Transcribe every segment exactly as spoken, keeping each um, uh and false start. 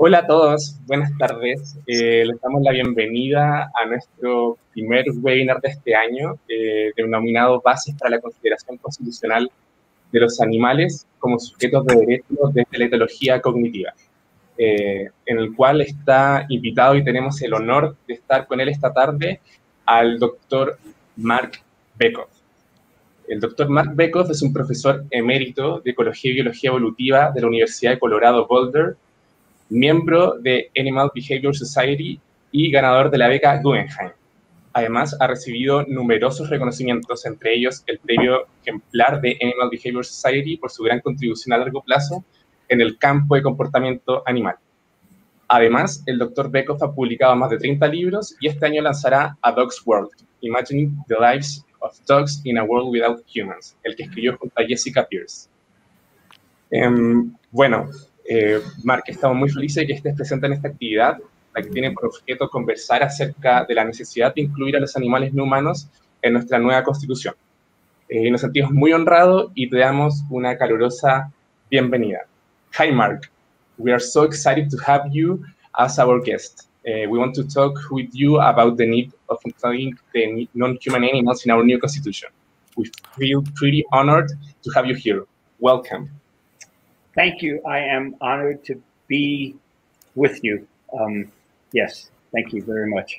Hola a todos, buenas tardes. Eh, les damos la bienvenida a nuestro primer webinar de este año, eh, denominado Bases para la consideración constitucional de los animales como sujetos de derechos desde la etología cognitiva, eh, en el cual está invitado y tenemos el honor de estar con él esta tarde al doctor Mark Bekoff. El doctor Mark Bekoff es un profesor emérito de Ecología y Biología Evolutiva de la Universidad de Colorado Boulder, miembro de Animal Behavior Society y ganador de la beca Guggenheim. Además, ha recibido numerosos reconocimientos, entre ellos el premio ejemplar de Animal Behavior Society por su gran contribución a largo plazo en el campo de comportamiento animal. Además, el doctor Bekoff ha publicado más de treinta libros y este año lanzará A Dog's World, Imagining the Lives of Dogs in a World Without Humans, el que escribió junto a Jessica Pierce. Um, bueno, Eh, Mark, estamos muy felices de que estés presente en esta actividad, la que tiene por objeto conversar acerca de la necesidad de incluir a los animales no humanos en nuestra nueva Constitución. Eh, nos sentimos muy honrados y te damos una calurosa bienvenida. Hi, Mark. We are so excited to have you as our guest. Uh, we want to talk with you about the need of including the non-human animals in our new Constitution. We feel pretty honored to have you here. Welcome. Thank you. I am honored to be with you. Um, yes, thank you very much.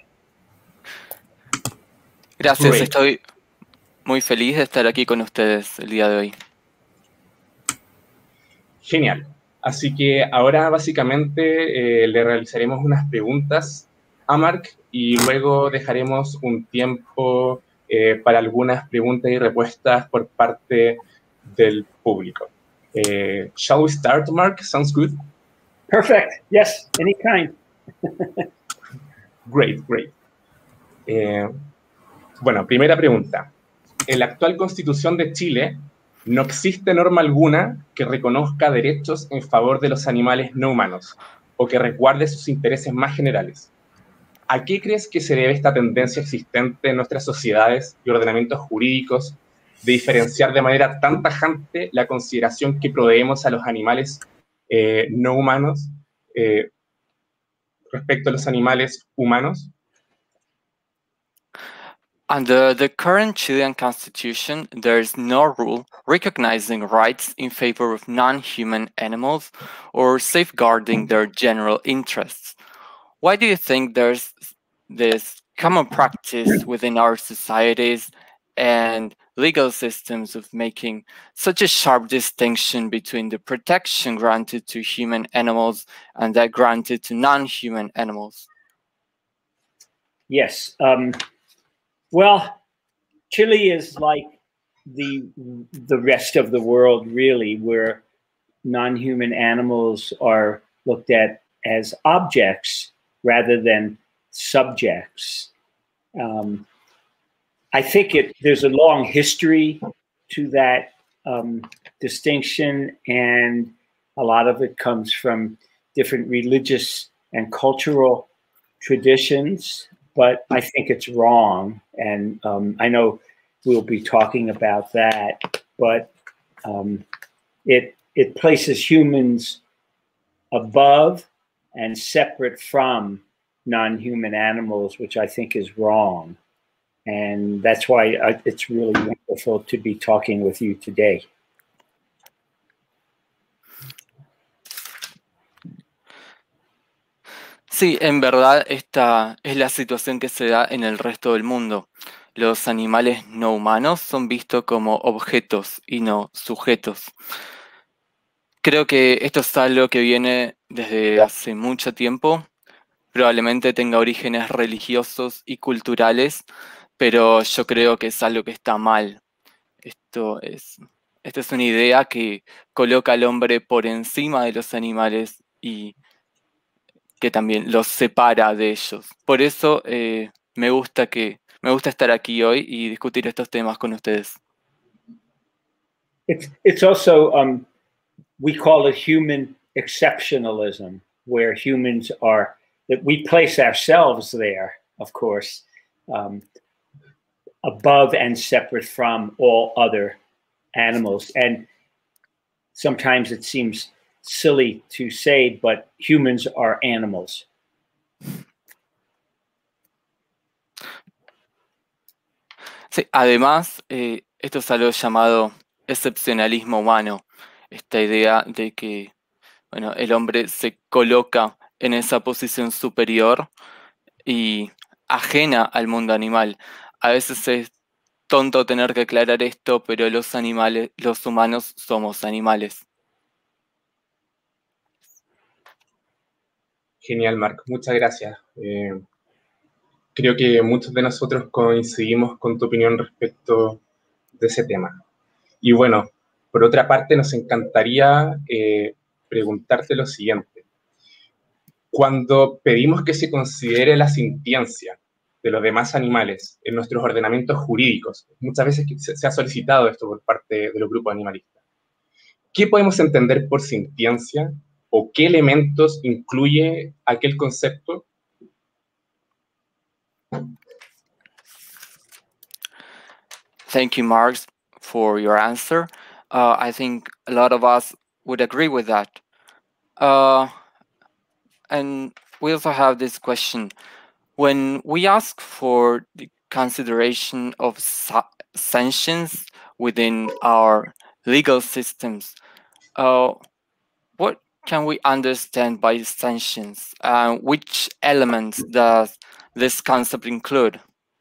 Gracias, Great. Estoy muy feliz de estar aquí con ustedes el día de hoy. Genial. Así que ahora básicamente eh, le realizaremos unas preguntas a Mark y luego dejaremos un tiempo eh, para algunas preguntas y respuestas por parte del público. Uh, shall we start, Mark? Sounds good. Perfect. Yes, anytime. Great, great. Eh, bueno, primera pregunta. En la actual Constitución de Chile no existe norma alguna que reconozca derechos en favor de los animales no humanos o que resguarde sus intereses más generales. ¿A qué crees que se debe esta tendencia existente en nuestras sociedades y ordenamientos jurídicos de diferenciar de manera tan tajante la consideración que proveemos a los animales eh, no humanos eh, respecto a los animales humanos? Under the current Chilean constitution, there is no rule recognizing rights in favor of non-human animals or safeguarding their general interests. Why do you think there's this common practice within our societies and legal systems of making such a sharp distinction between the protection granted to human animals and that granted to non-human animals? Yes. Um, well, Chile is like the the rest of the world, really, where non-human animals are looked at as objects rather than subjects. Um, I think it there's a long history to that um, distinction, and a lot of it comes from different religious and cultural traditions, but I think it's wrong. And um, I know we'll be talking about that, but um, it it places humans above and separate from non-human animals, which I think is wrong. And that's why I, it's really wonderful to be talking with you today. Sí, en verdad esta es la situación que se da en el resto del mundo. Los animales no humanos son vistos como objetos y no sujetos. Creo que esto es algo que viene desde hace mucho tiempo. Probablemente tenga orígenes religiosos y culturales, pero yo creo que es algo que está mal. Esto es, esta es una idea que coloca al hombre por encima de los animales y que también los separa de ellos. Por eso eh, me gusta que me gusta estar aquí hoy y discutir estos temas con ustedes. It's it's also um, we call it human exceptionalism, where humans are that we place ourselves there, of course, um, above and separate from all other animals. And sometimes it seems silly to say, but humans are animals. Sí, además, eh, esto es algo llamado excepcionalismo humano, esta idea de que, bueno, el hombre se coloca en esa posición superior y ajena al mundo animal. A veces es tonto tener que aclarar esto, pero los animales, los humanos somos animales. Genial, Marc, muchas gracias. Eh, creo que muchos de nosotros coincidimos con tu opinión respecto de ese tema. Y bueno, por otra parte, nos encantaría eh, preguntarte lo siguiente. Cuando pedimos que se considere la sintiencia de los demás animales en nuestros ordenamientos jurídicos, muchas veces se ha solicitado esto por parte de los grupos animalistas. ¿Qué podemos entender por sintiencia o qué elementos incluye aquel concepto? Thank you, Mark, for your answer. Uh, I think a lot of us would agree with that. Uh, and we also have this question. When we ask for the consideration of sanctions within our legal systems, uh, what can we understand by sanctions? Uh, which elements does this concept include?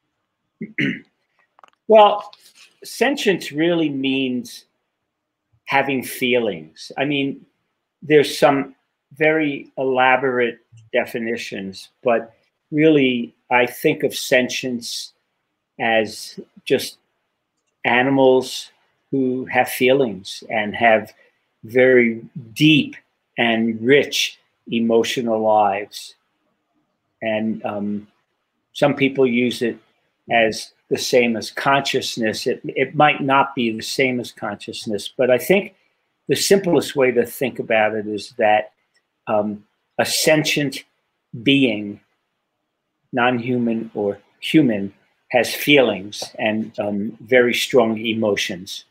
Well, sentience really means having feelings. I mean, there's some very elaborate definitions, but really, I think of sentience as just animals who have feelings and have very deep and rich emotional lives. And um, some people use it as the same as consciousness. It, it might not be the same as consciousness, but I think the simplest way to think about it is that um, a sentient being, non-human or human, has feelings and um, very strong emotions.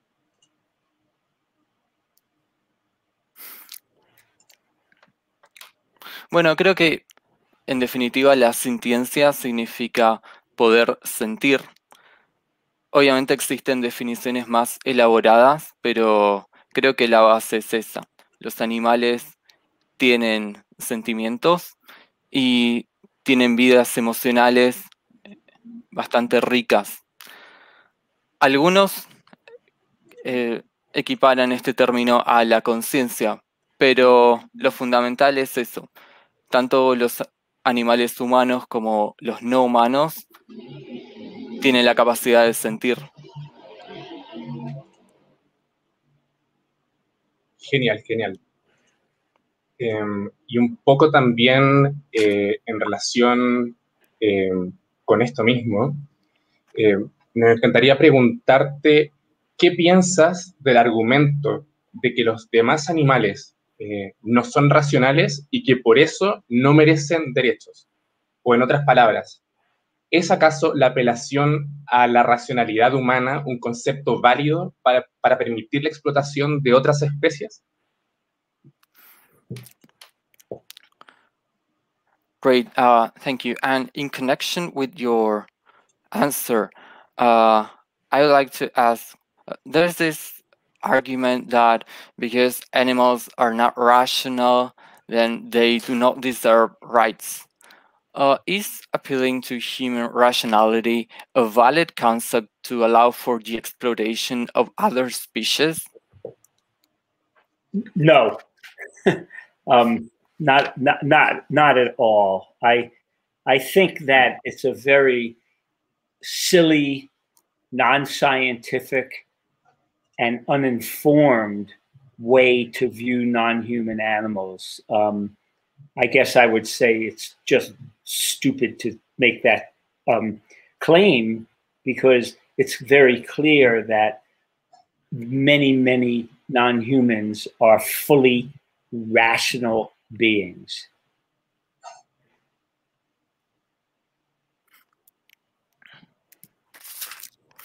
Bueno, creo que en definitiva la sintiencia significa poder sentir. Obviamente existen definiciones más elaboradas, pero creo que la base es esa. Los animales tienen sentimientos y tienen vidas emocionales bastante ricas. Algunos eh, equiparan este término a la conciencia, pero lo fundamental es eso. Tanto los animales humanos como los no humanos tienen la capacidad de sentir. Genial, genial. Eh, y un poco también eh, en relación eh, con esto mismo, eh, me encantaría preguntarte qué piensas del argumento de que los demás animales eh, no son racionales y que por eso no merecen derechos. O en otras palabras, ¿es acaso la apelación a la racionalidad humana un concepto válido para, para permitir la explotación de otras especies? Great, uh, thank you. And in connection with your answer, uh, I would like to ask, uh, there's this argument that because animals are not rational, then they do not deserve rights. Uh, is appealing to human rationality a valid concept to allow for the exploitation of other species? No, um, not, not, not, not at all. I, I think that it's a very silly, non-scientific, and uninformed way to view non-human animals. Um, I guess I would say it's just stupid to make that um, claim, because it's very clear that many, many non-humans are fully rational beings.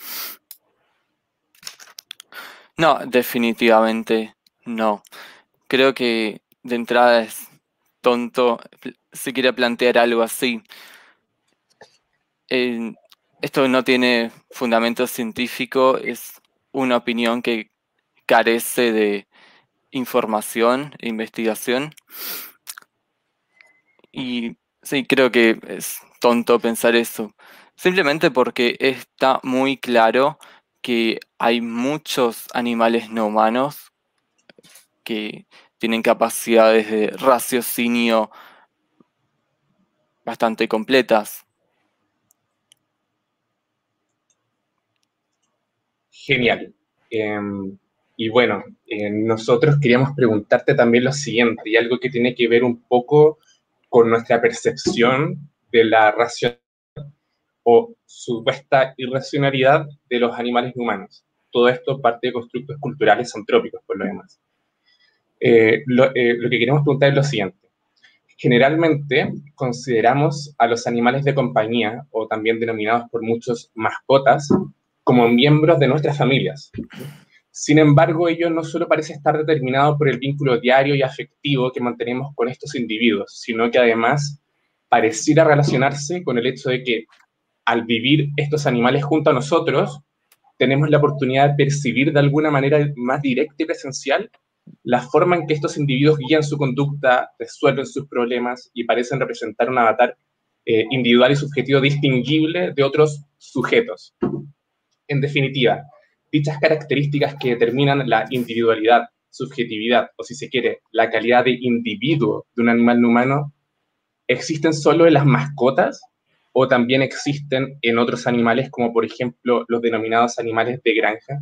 No, definitivamente no. creo que de entrada es tonto si quiere plantear algo así. Eh, esto no tiene fundamento científico, es una opinión que carece de información e investigación. Y sí, creo que es tonto pensar eso. Simplemente porque está muy claro que hay muchos animales no humanos que tienen capacidades de raciocinio bastante completas. Genial. Eh, y bueno, eh, nosotros queríamos preguntarte también lo siguiente, y algo que tiene que ver un poco con nuestra percepción de la racionalidad o supuesta irracionalidad de los animales humanos. Todo esto parte de constructos culturales antrópicos, por lo demás. Eh, lo, eh, lo que queremos preguntar es lo siguiente. Generalmente consideramos a los animales de compañía, o también denominados por muchos mascotas, como miembros de nuestras familias. Sin embargo, ello no solo parece estar determinado por el vínculo diario y afectivo que mantenemos con estos individuos, sino que además pareciera relacionarse con el hecho de que al vivir estos animales junto a nosotros, tenemos la oportunidad de percibir de alguna manera más directa y presencial la forma en que estos individuos guían su conducta, resuelven sus problemas y parecen representar un avatar eh, individual y subjetivo distinguible de otros sujetos. En definitiva, dichas características que determinan la individualidad, subjetividad, o si se quiere, la calidad de individuo de un animal no humano, ¿existen solo en las mascotas o también existen en otros animales, como por ejemplo los denominados animales de granja?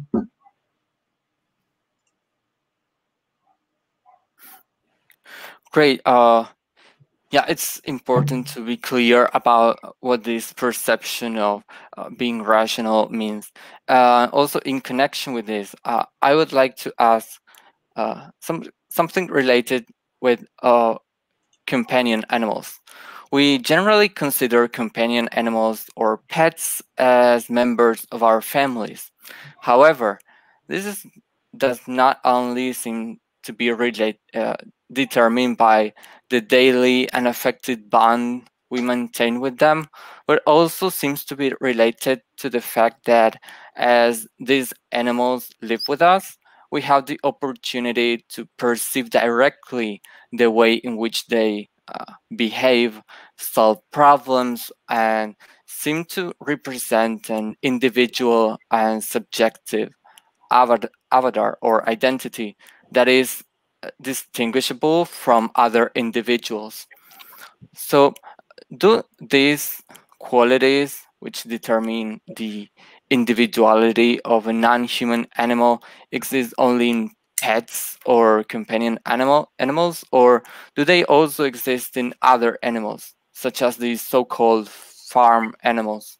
Great. Uh, yeah, it's important to be clear about what this perception of uh, being rational means. Uh, also, in connection with this, uh, I would like to ask uh, some something related with uh, companion animals. We generally consider companion animals or pets as members of our families. However, this is, does not only seem to be relate, uh, determined by the daily and affected bond we maintain with them, but also seems to be related to the fact that as these animals live with us, we have the opportunity to perceive directly the way in which they uh, behave, solve problems, and seem to represent an individual and subjective avatar or identity that is distinguishable from other individuals. So, do these qualities, which determine the individuality of a non-human animal, exist only in pets or companion animal animals, or do they also exist in other animals, such as the so-called farm animals?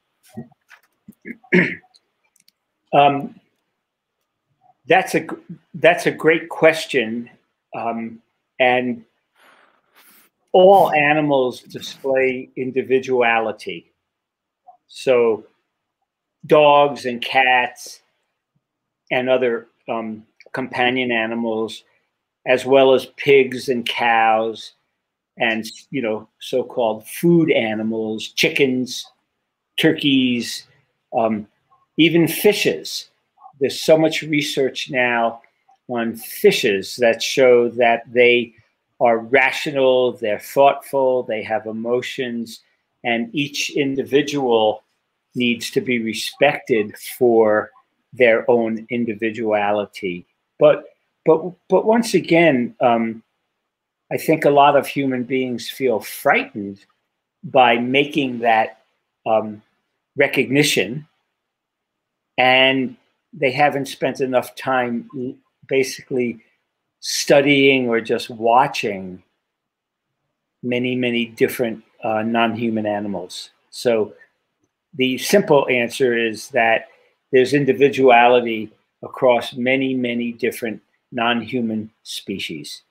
um, that's a that's a great question, um, and all animals display individuality. So dogs and cats and other um, companion animals, as well as pigs and cows and, you know, so-called food animals, chickens, turkeys, um, even fishes. There's so much research now on fishes that show that they are rational, they're thoughtful, they have emotions, and each individual needs to be respected for their own individuality. But but but once again, um, I think a lot of human beings feel frightened by making that um, recognition, and they haven't spent enough time basically studying or just watching many, many different uh, non-human animals. So the simple answer is that there's individuality across many, many different non-human species.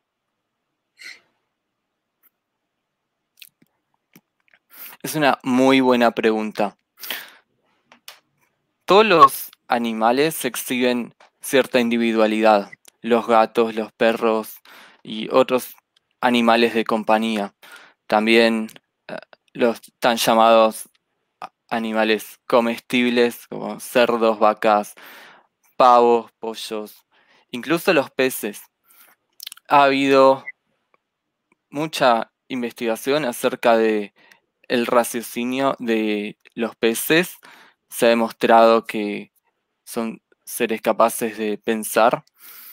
Es una muy buena pregunta. Todos los animales exhiben cierta individualidad. los gatos, los perros y otros animales de compañía. También eh, los tan llamados animales comestibles como cerdos, vacas, pavos, pollos, incluso los peces. Ha habido mucha investigación acerca de el raciocinio de los peces. Se ha demostrado que son seres capaces de pensar.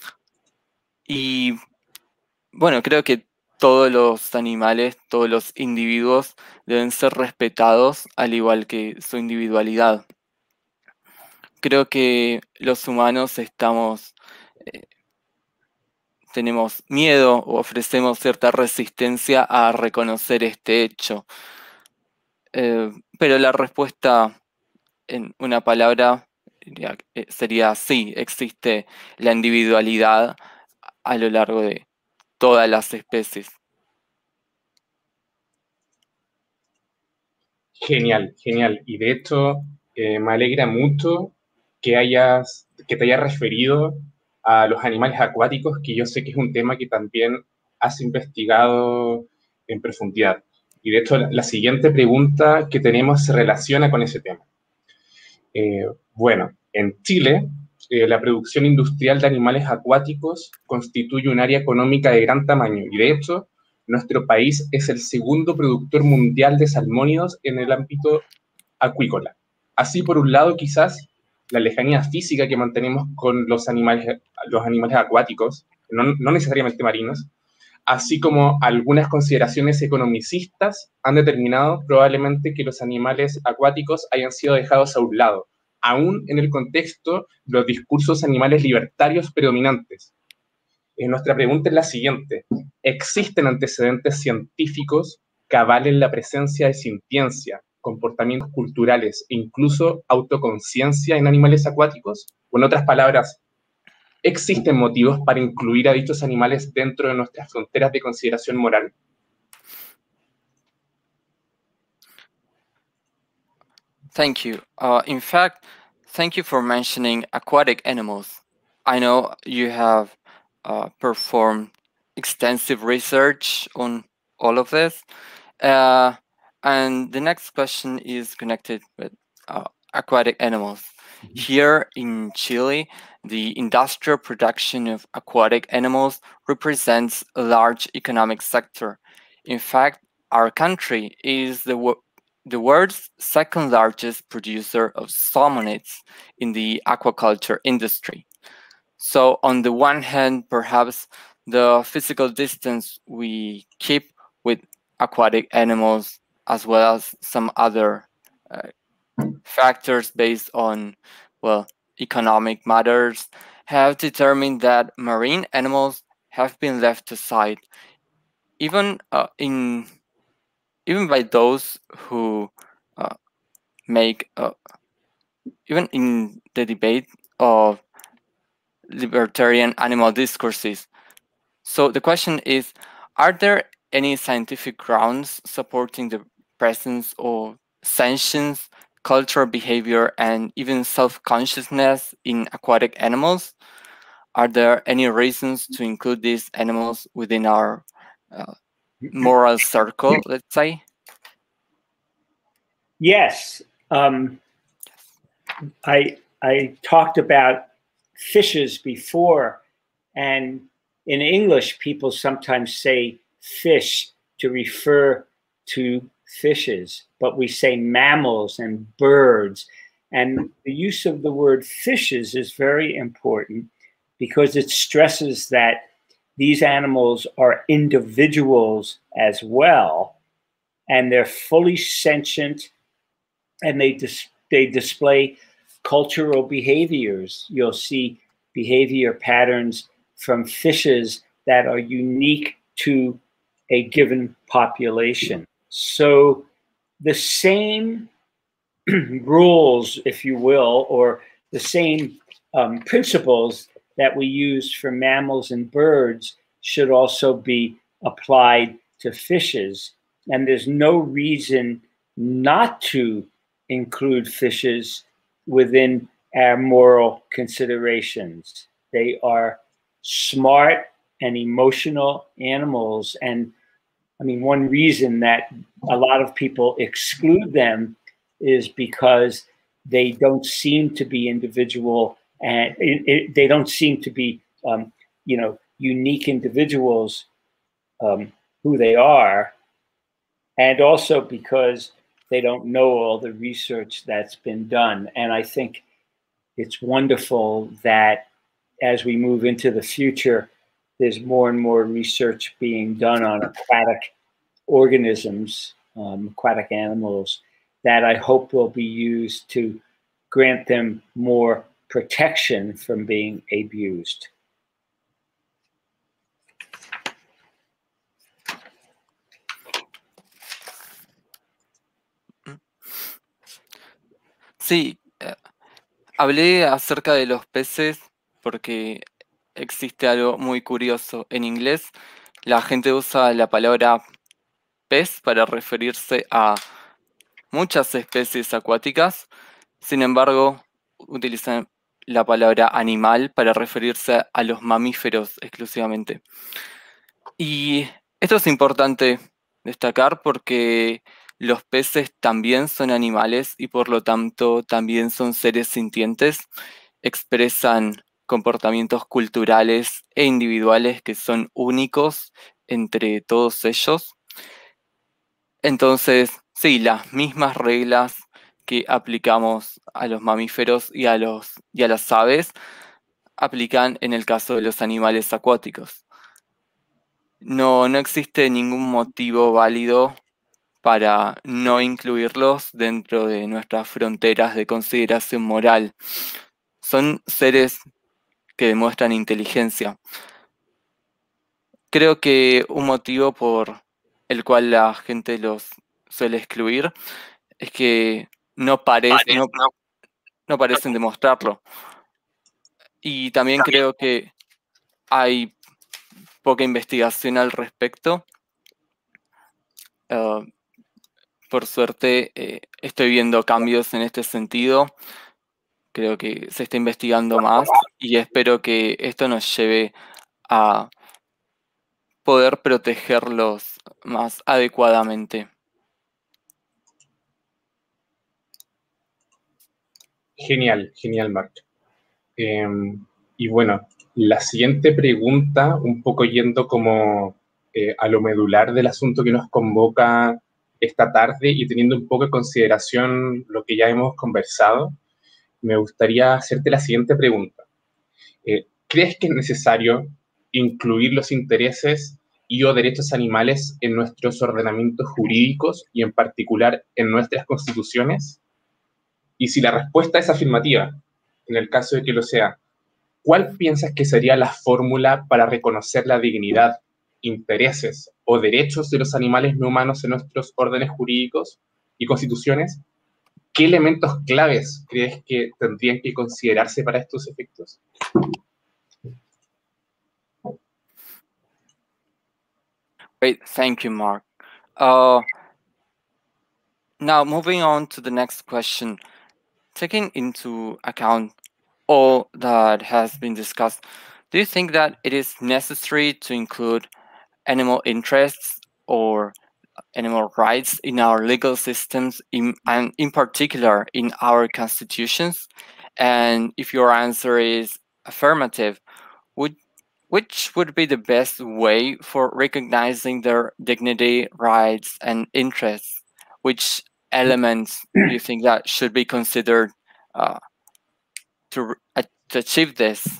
Y bueno, creo que todos los animales, todos los individuos deben ser respetados al igual que su individualidad. Creo que los humanos estamos, eh, tenemos miedo o ofrecemos cierta resistencia a reconocer este hecho. Eh, pero la respuesta en una palabra sería, eh, sería sí, existe la individualidad a lo largo de todas las especies. Genial, genial. Y de hecho, eh, me alegra mucho que hayas, que te hayas referido a los animales acuáticos, que yo sé que es un tema que también has investigado en profundidad. Y de hecho, la, la siguiente pregunta que tenemos se relaciona con ese tema. Eh, bueno, en Chile, eh, la producción industrial de animales acuáticos constituye un área económica de gran tamaño y de hecho, nuestro país es el segundo productor mundial de salmónidos en el ámbito acuícola. Así, por un lado, quizás la lejanía física que mantenemos con los animales, los animales acuáticos, no, no necesariamente marinos, así como algunas consideraciones economicistas han determinado probablemente que los animales acuáticos hayan sido dejados a un lado, aún en el contexto de los discursos animales libertarios predominantes. Eh, nuestra pregunta es la siguiente: ¿existen antecedentes científicos que avalen la presencia de sintiencia, comportamientos culturales e incluso autoconciencia en animales acuáticos? O en otras palabras, ¿existen motivos para incluir a dichos animales dentro de nuestras fronteras de consideración moral? Thank you. Uh, in fact, thank you for mentioning aquatic animals. I know you have uh, performed extensive research on all of this. Uh, and the next question is connected with uh, aquatic animals. Mm-hmm. Here in Chile, the industrial production of aquatic animals represents a large economic sector. In fact, our country is the the world's second largest producer of salmonids in the aquaculture industry. So on the one hand, perhaps the physical distance we keep with aquatic animals, as well as some other uh, factors based on, well, economic matters, have determined that marine animals have been left aside, even uh, in even by those who uh, make uh, even in the debate of libertarian animal discourses. So the question is, are there any scientific grounds supporting the presence of sentience, cultural behavior, and even self-consciousness in aquatic animals? Are there any reasons to include these animals within our uh, moral circle, let's say? Yes. Um, I I talked about fishes before, and in English, people sometimes say fish to refer to fishes, but we say mammals and birds. And the use of the word fishes is very important because it stresses that these animals are individuals as well, and they're fully sentient, and they dis- they display cultural behaviors. You'll see behavior patterns from fishes that are unique to a given population. So the same rules, if you will, or the same um, principles that we use for mammals and birds should also be applied to fishes. And there's no reason not to include fishes within our moral considerations. They are smart and emotional animals. And I mean, one reason that a lot of people exclude them is because they don't seem to be individual, and it, it, they don't seem to be, um, you know, unique individuals, um, who they are, and also because they don't know all the research that's been done. And I think it's wonderful that as we move into the future, there's more and more research being done on aquatic organisms, um, aquatic animals, that I hope will be used to grant them more protection from being abused. Sí, eh, hablé acerca de los peces porque existe algo muy curioso. En inglés, la gente usa la palabra pez para referirse a muchas especies acuáticas. Sin embargo, utilizan la palabra animal para referirse a los mamíferos exclusivamente. Y esto es importante destacar porque los peces también son animales y por lo tanto también son seres sintientes, expresan comportamientos culturales e individuales que son únicos entre todos ellos. Entonces, sí, las mismas reglas que aplicamos a los mamíferos y a, los, y a las aves aplican en el caso de los animales acuáticos. No, no existe ningún motivo válido para no incluirlos dentro de nuestras fronteras de consideración moral. Son seres que demuestran inteligencia. Creo que un motivo por el cual la gente los suele excluir es que no, parece, no, no parecen demostrarlo. Y también creo que hay poca investigación al respecto. Uh, por suerte, eh, estoy viendo cambios en este sentido. Creo que se está investigando más y espero que esto nos lleve a poder protegerlos más adecuadamente. Genial, genial, Mark. Eh, y bueno, la siguiente pregunta, un poco yendo como eh, a lo medular del asunto que nos convoca esta tarde y teniendo un poco en consideración lo que ya hemos conversado, me gustaría hacerte la siguiente pregunta. Eh, ¿Crees que es necesario incluir los intereses y o derechos animales en nuestros ordenamientos jurídicos y en particular en nuestras constituciones? Y si la respuesta es afirmativa, en el caso de que lo sea, ¿cuál piensas que sería la fórmula para reconocer la dignidad, intereses o derechos de los animales no humanos en nuestros órdenes jurídicos y constituciones? ¿Qué elementos claves crees que tendrían que considerarse para estos efectos? Great, thank you, Mark. Uh, now, moving on to the next question. Taking into account all that has been discussed, do you think that it is necessary to include animal interests or animal rights in our legal systems, in, and in particular in our constitutions? And if your answer is affirmative, would which would be the best way for recognizing their dignity, rights, and interests? Which elements do you think that should be considered uh, to, uh, to achieve this?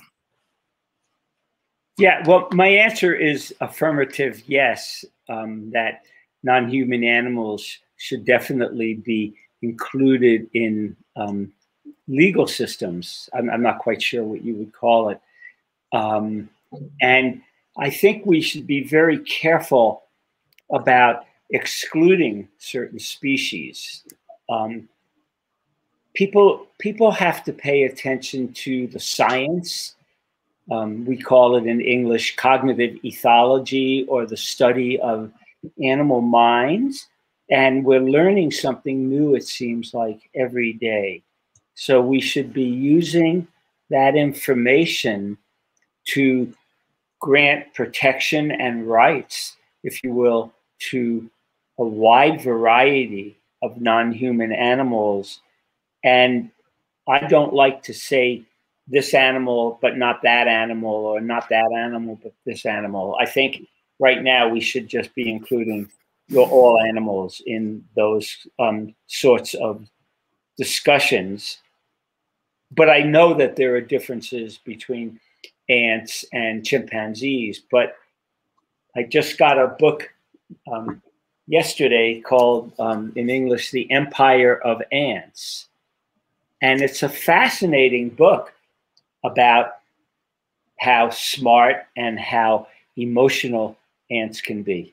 Yeah, well, my answer is affirmative, yes, um, that non-human animals should definitely be included in um, legal systems. I'm, I'm not quite sure what you would call it. Um, and I think we should be very careful about excluding certain species. Um, people, people have to pay attention to the science. Um, we call it in English cognitive ethology, or the study of animal minds. And we're learning something new, it seems like, every day. So we should be using that information to grant protection and rights, if you will, to a wide variety of non-human animals. And I don't like to say this animal, but not that animal, or not that animal, but this animal. I think right now we should just be including all animals in those um, sorts of discussions. But I know that there are differences between ants and chimpanzees, but I just got a book um, yesterday called, um, in English, The Empire of Ants. And it's a fascinating book about how smart and how emotional ants can be.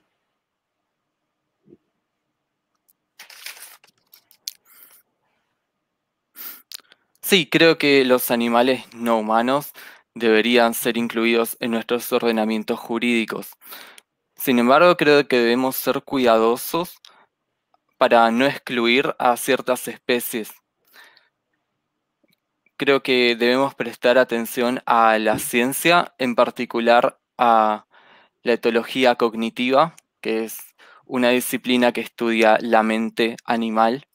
Sí, creo que los animales no humanos deberían ser incluidos en nuestros ordenamientos jurídicos. Sin embargo, creo que debemos ser cuidadosos para no excluir a ciertas especies. Creo que debemos prestar atención a la ciencia, en particular a la etología cognitiva, que es una disciplina que estudia la mente animal.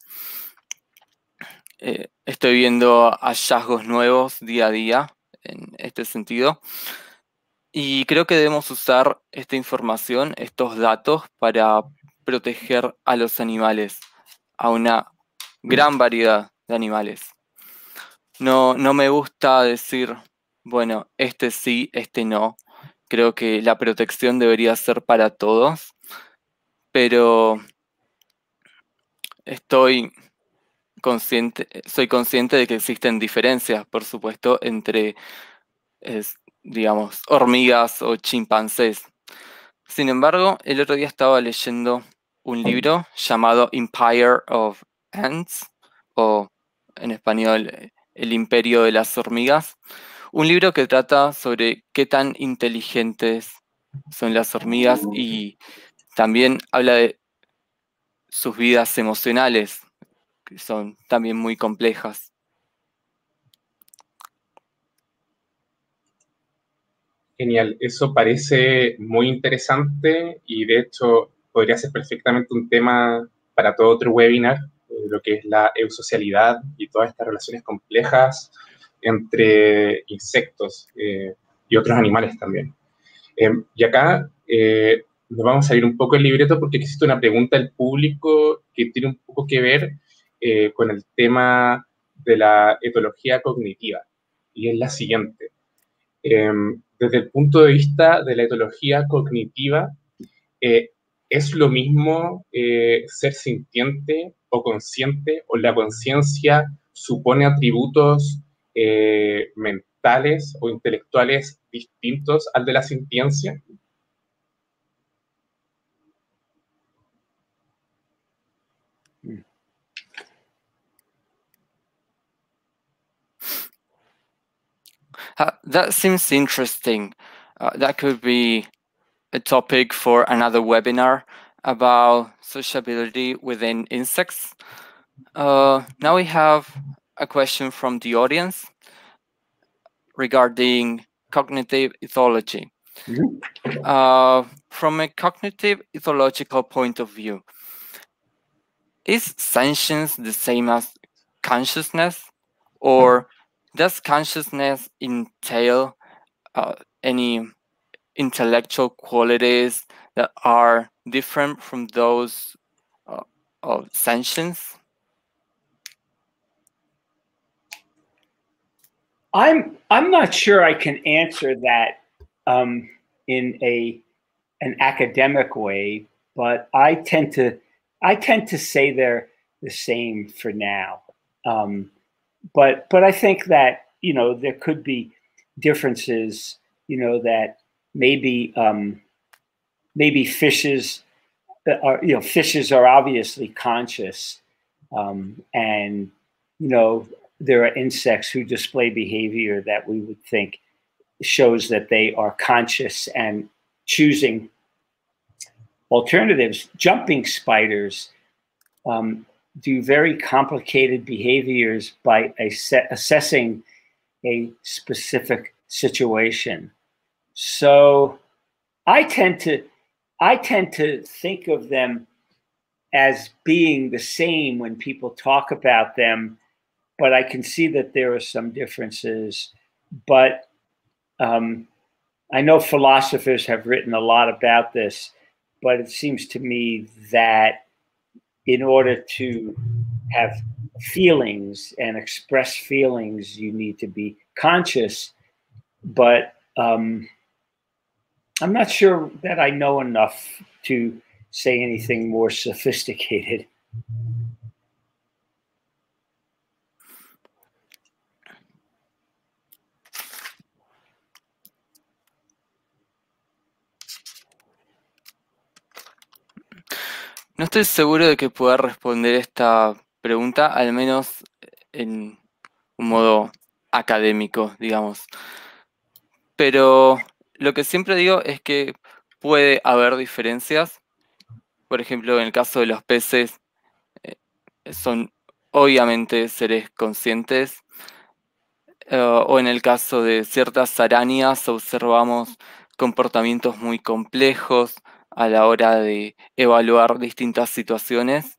Eh, estoy viendo hallazgos nuevos día a día en este sentido. Y creo que debemos usar esta información, estos datos, para proteger a los animales, a una gran variedad de animales. No, no me gusta decir, bueno, este sí, este no. Creo que la protección debería ser para todos, pero estoy consciente, soy consciente de que existen diferencias, por supuesto, entre, es, digamos, hormigas o chimpancés. Sin embargo, el otro día estaba leyendo un libro llamado Empire of Ants, o en español, El Imperio de las Hormigas. Un libro que trata sobre qué tan inteligentes son las hormigas y también habla de sus vidas emocionales, que son también muy complejas. Genial, eso parece muy interesante y de hecho podría ser perfectamente un tema para todo otro webinar, eh, lo que es la eusocialidad y todas estas relaciones complejas entre insectos eh, y otros animales también. Eh, y acá eh, nos vamos a salir un poco del libreto porque existe una pregunta del público que tiene un poco que ver eh, con el tema de la etología cognitiva, y es la siguiente. Eh, desde el punto de vista de la etología cognitiva, eh, ¿es lo mismo eh, ser sintiente o consciente, o la conciencia supone atributos eh, mentales o intelectuales distintos al de la sintiencia? Uh, that seems interesting. Uh, that could be a topic for another webinar about sociability within insects. Uh, now we have a question from the audience regarding cognitive ethology. Mm-hmm. Uh, from a cognitive ethological point of view, is sentience the same as consciousness, or does consciousness entail uh, any intellectual qualities that are different from those uh, of sentience? I'm I'm not sure I can answer that um, in a an academic way, but I tend to I tend to say they're the same for now. Um, but but I think that, you know, there could be differences, you know, that maybe um, maybe fishes are, you know, fishes are obviously conscious, um, and, you know, there are insects who display behavior that we would think shows that they are conscious and choosing alternatives. Jumping spiders um, do very complicated behaviors by ass- assessing a specific situation. So I tend to, I tend to think of them as being the same when people talk about them, but I can see that there are some differences. But um, I know philosophers have written a lot about this, but it seems to me that in order to have feelings and express feelings, you need to be conscious. But um, I'm not sure that I know enough to say anything more sophisticated. No estoy seguro de que pueda responder esta pregunta, al menos en un modo académico, digamos. Pero lo que siempre digo es que puede haber diferencias. Por ejemplo, en el caso de los peces, eh, son obviamente seres conscientes. Uh, o en el caso de ciertas arañas, observamos comportamientos muy complejos a la hora de evaluar distintas situaciones.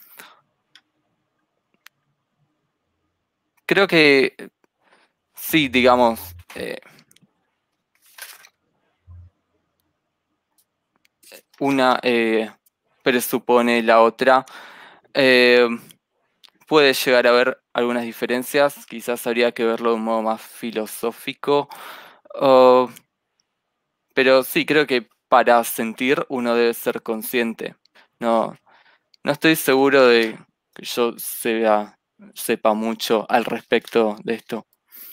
Creo que sí, digamos, eh, una eh, presupone la otra. Eh, puede llegar a haber algunas diferencias, quizás habría que verlo de un modo más filosófico. Uh, pero sí, creo que para sentir uno debe ser consciente. No, no estoy seguro de que yo sea, sepa mucho al respecto de esto.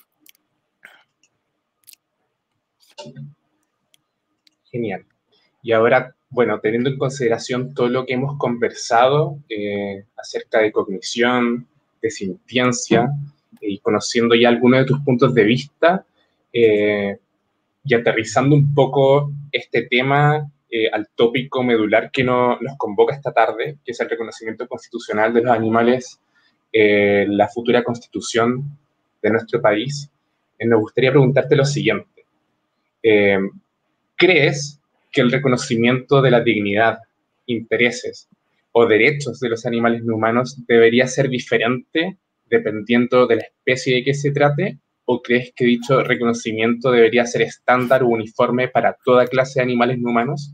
Genial. Y ahora, bueno, teniendo en consideración todo lo que hemos conversado eh, acerca de cognición, de sintiencia, y conociendo ya algunos de tus puntos de vista, eh, y aterrizando un poco este tema eh, al tópico medular que no, nos convoca esta tarde, que es el reconocimiento constitucional de los animales, eh, la futura constitución de nuestro país, eh, nos gustaría preguntarte lo siguiente. Eh, ¿Crees que el reconocimiento de la dignidad, intereses o derechos de los animales no humanos debería ser diferente dependiendo de la especie de que se trate? ¿O crees que dicho reconocimiento debería ser estándar o uniforme para toda clase de animales no humanos?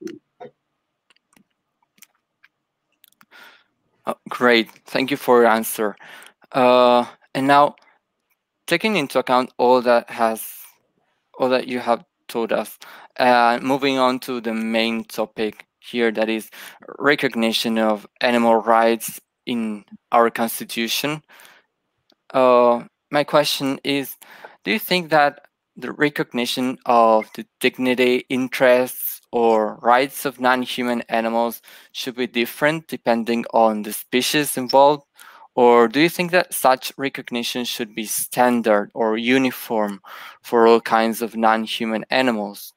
Oh, great, thank you for your answer. Uh, and now, taking into account all that has, all that you have told us, uh, moving on to the main topic here, that is recognition of animal rights in our constitution. Uh, my question is, do you think that the recognition of the dignity, interests, or rights of non-human animals should be different depending on the species involved? Or do you think that such recognition should be standard or uniform for all kinds of non-human animals?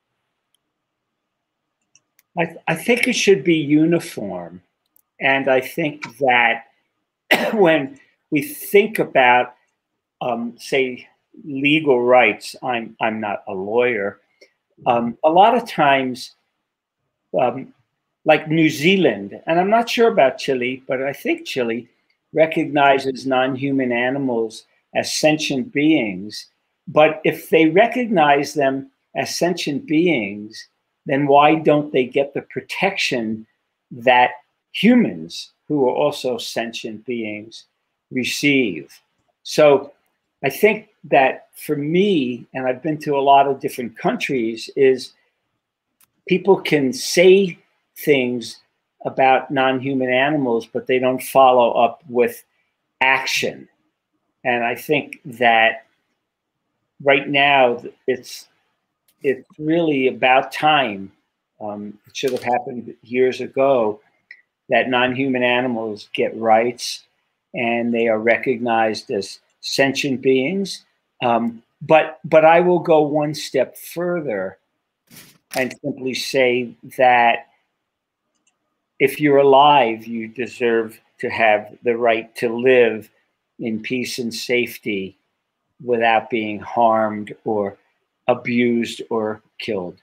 I, th I think it should be uniform. And I think that when we think about, um, say, legal rights, I'm, I'm not a lawyer, um, a lot of times, um, like New Zealand, and I'm not sure about Chile, but I think Chile recognizes non-human animals as sentient beings. But if they recognize them as sentient beings, then why don't they get the protection that humans, who are also sentient beings, receive? So I think that for me, and I've been to a lot of different countries, is people can say things about non-human animals, but they don't follow up with action. And I think that right now it's it's really about time. Um, it should have happened years ago that non-human animals get rights and they are recognized as sentient beings. Um, but but I will go one step further and simply say that if you're alive, you deserve to have the right to live in peace and safety without being harmed or abused or killed.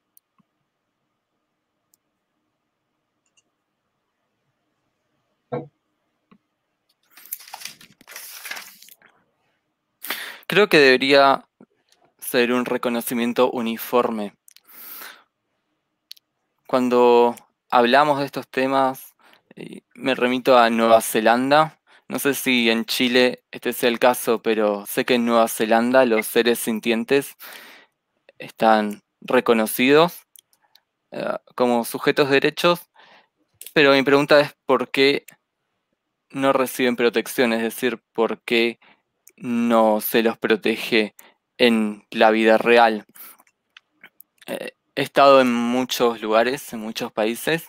Creo que debería ser un reconocimiento uniforme. Cuando hablamos de estos temas, me remito a Nueva Zelanda. No sé si en Chile este sea el caso, pero sé que en Nueva Zelanda los seres sintientes están reconocidos uh, como sujetos de derechos, pero mi pregunta es ¿por qué no reciben protección? Es decir, ¿por qué no se los protege en la vida real? Eh, he estado en muchos lugares, en muchos países.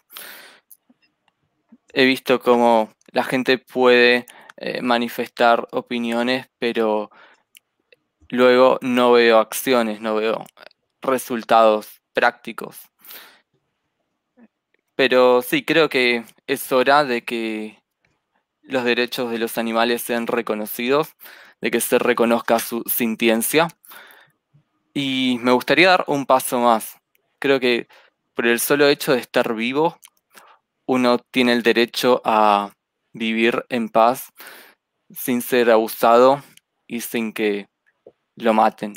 He visto cómo la gente puede eh, manifestar opiniones, pero luego no veo acciones, no veo resultados prácticos. Pero sí, creo que es hora de que los derechos de los animales sean reconocidos, de que se reconozca su sintiencia. Y me gustaría dar un paso más. Creo que por el solo hecho de estar vivo, uno tiene el derecho a vivir en paz sin ser abusado y sin que lo maten.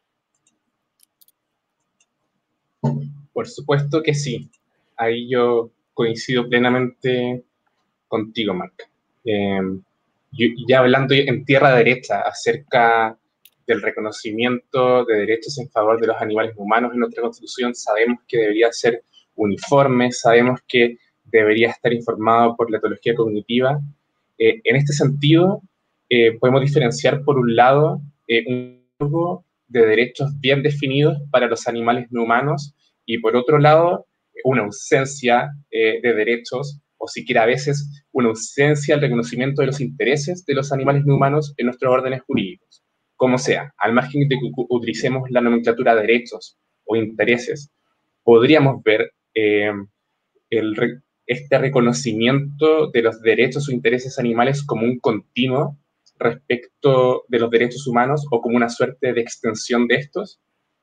Por supuesto que sí. Ahí yo coincido plenamente contigo, Marc. Eh, ya hablando en tierra derecha acerca del reconocimiento de derechos en favor de los animales humanos en nuestra Constitución, sabemos que debería ser uniforme, sabemos que debería estar informado por la etología cognitiva. Eh, en este sentido, eh, podemos diferenciar, por un lado, eh, un grupo de derechos bien definidos para los animales no humanos y, por otro lado, una ausencia eh, de derechos, o siquiera a veces una ausencia del reconocimiento de los intereses de los animales no humanos en nuestros órdenes jurídicos. Como sea, al margen de que utilicemos la nomenclatura derechos o intereses, podríamos ver eh, el, este reconocimiento de los derechos o intereses animales como un continuo respecto de los derechos humanos o como una suerte de extensión de estos.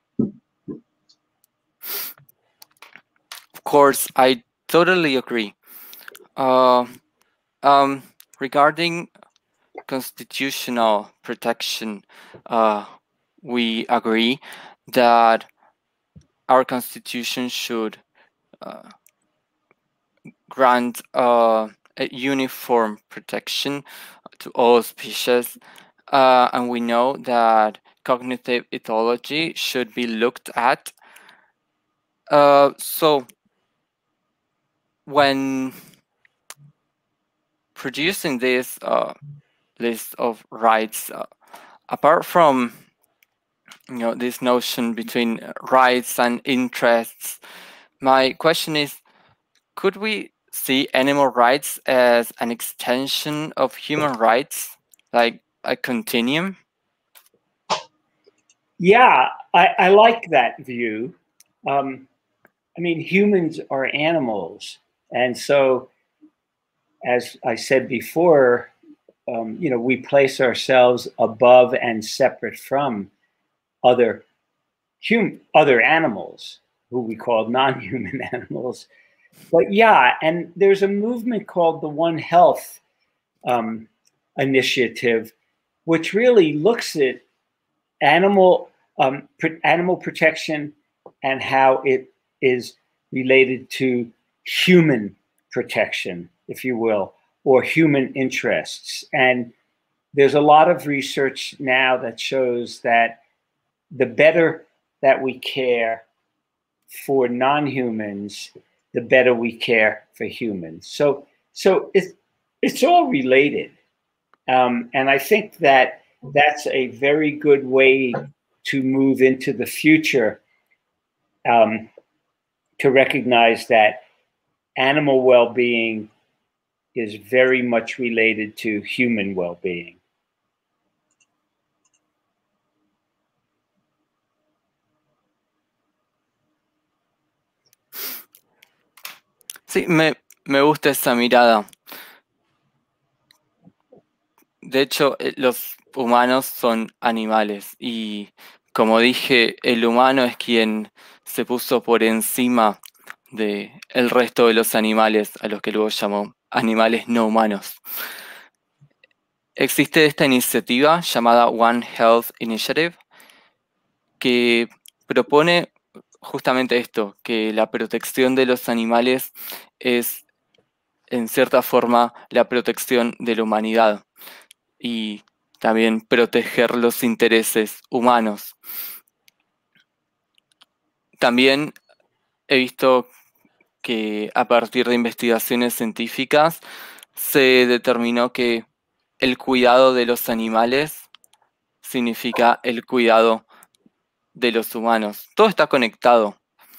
Of course, I totally agree. Uh, um, regarding constitutional protection, uh, we agree that our constitution should uh, grant uh, a uniform protection to all species, uh, and we know that cognitive ethology should be looked at. Uh, so when producing this uh, list of rights, uh, apart from you know this notion between rights and interests, my question is, could we see animal rights as an extension of human rights, like a continuum? Yeah, I, I like that view. Um, I mean, humans are animals. And so, as I said before, um, you know, we place ourselves above and separate from other hum- other animals, who we call non-human animals. But yeah, and there's a movement called the One Health um, Initiative, which really looks at animal um, pr- animal protection and how it is related to human protection, if you will, or human interests. And there's a lot of research now that shows that the better that we care for non-humans, the better we care for humans. So, so it's it's all related, um, and I think that that's a very good way to move into the future, um, to recognize that animal well-being is very much related to human well-being. Sí, me, me gusta esa mirada. De hecho, eh, los humanos son animales y como dije, el humano es quien se puso por encima del resto de los animales, a los que luego llamó animales no humanos. Existe esta iniciativa llamada One Health Initiative, que propone justamente esto, que la protección de los animales es, en cierta forma, la protección de la humanidad y también proteger los intereses humanos. También he visto que a partir de investigaciones científicas se determinó que el cuidado de los animales significa el cuidado de los humanos. Todo está conectado.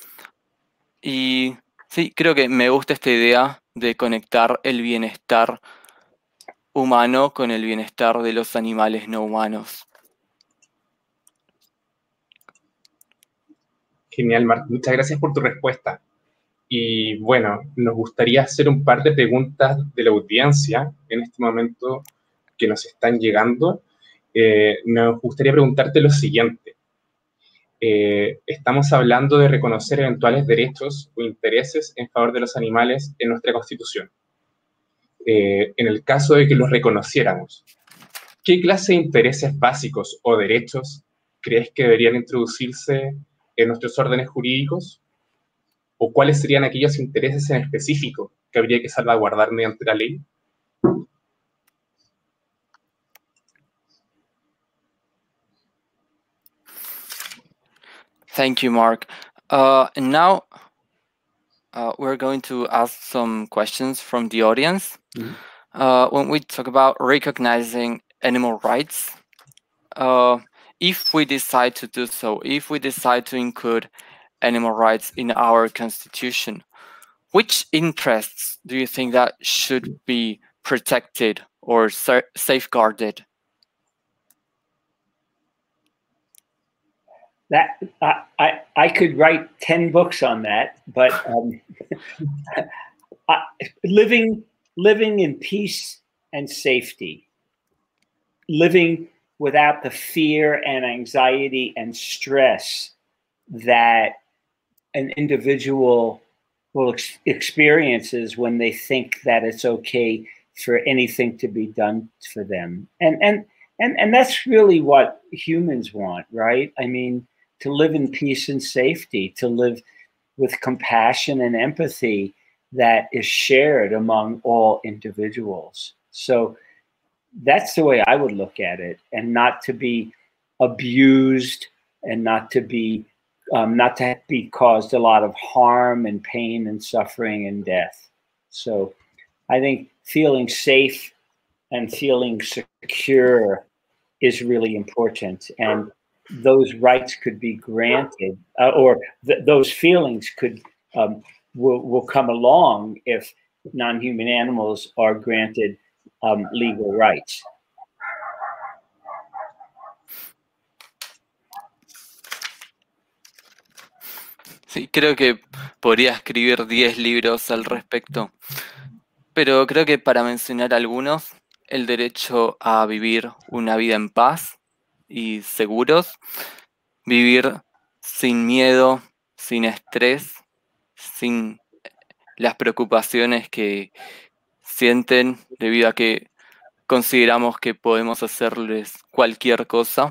Y sí, creo que me gusta esta idea de conectar el bienestar humano con el bienestar de los animales no humanos. Genial, Marc. Muchas gracias por tu respuesta. Y bueno, nos gustaría hacer un par de preguntas de la audiencia en este momento que nos están llegando. Eh, nos gustaría preguntarte lo siguiente. Eh, estamos hablando de reconocer eventuales derechos o intereses en favor de los animales en nuestra Constitución. Eh, en el caso de que los reconociéramos, ¿qué clase de intereses básicos o derechos crees que deberían introducirse en nuestros órdenes jurídicos? ¿O cuáles serían aquellos intereses en específico que habría que salvaguardar mediante la ley? Thank you, Mark. Uh, and now uh, we're going to ask some questions from the audience. Mm-hmm. uh, when we talk about recognizing animal rights, uh, if we decide to do so, if we decide to include animal rights in our constitution, which interests do you think that should be protected or sa- safeguarded? That I, I I could write ten books on that, but um, I, living living in peace and safety, living without the fear and anxiety and stress that an individual will ex- experiences when they think that it's okay for anything to be done for them, and and and and that's really what humans want, right? I mean, to live in peace and safety, to live with compassion and empathy that is shared among all individuals. So that's the way I would look at it, and not to be abused and not to be um, not to be caused a lot of harm and pain and suffering and death. So I think feeling safe and feeling secure is really important, and those rights could be granted, uh, or th- those feelings could um, will, will come along if non-human animals are granted um, legal rights. Sí, creo que podría escribir diez libros al respecto, pero creo que para mencionar algunos, el derecho a vivir una vida en paz y seguros, vivir sin miedo, sin estrés, sin las preocupaciones que sienten debido a que consideramos que podemos hacerles cualquier cosa.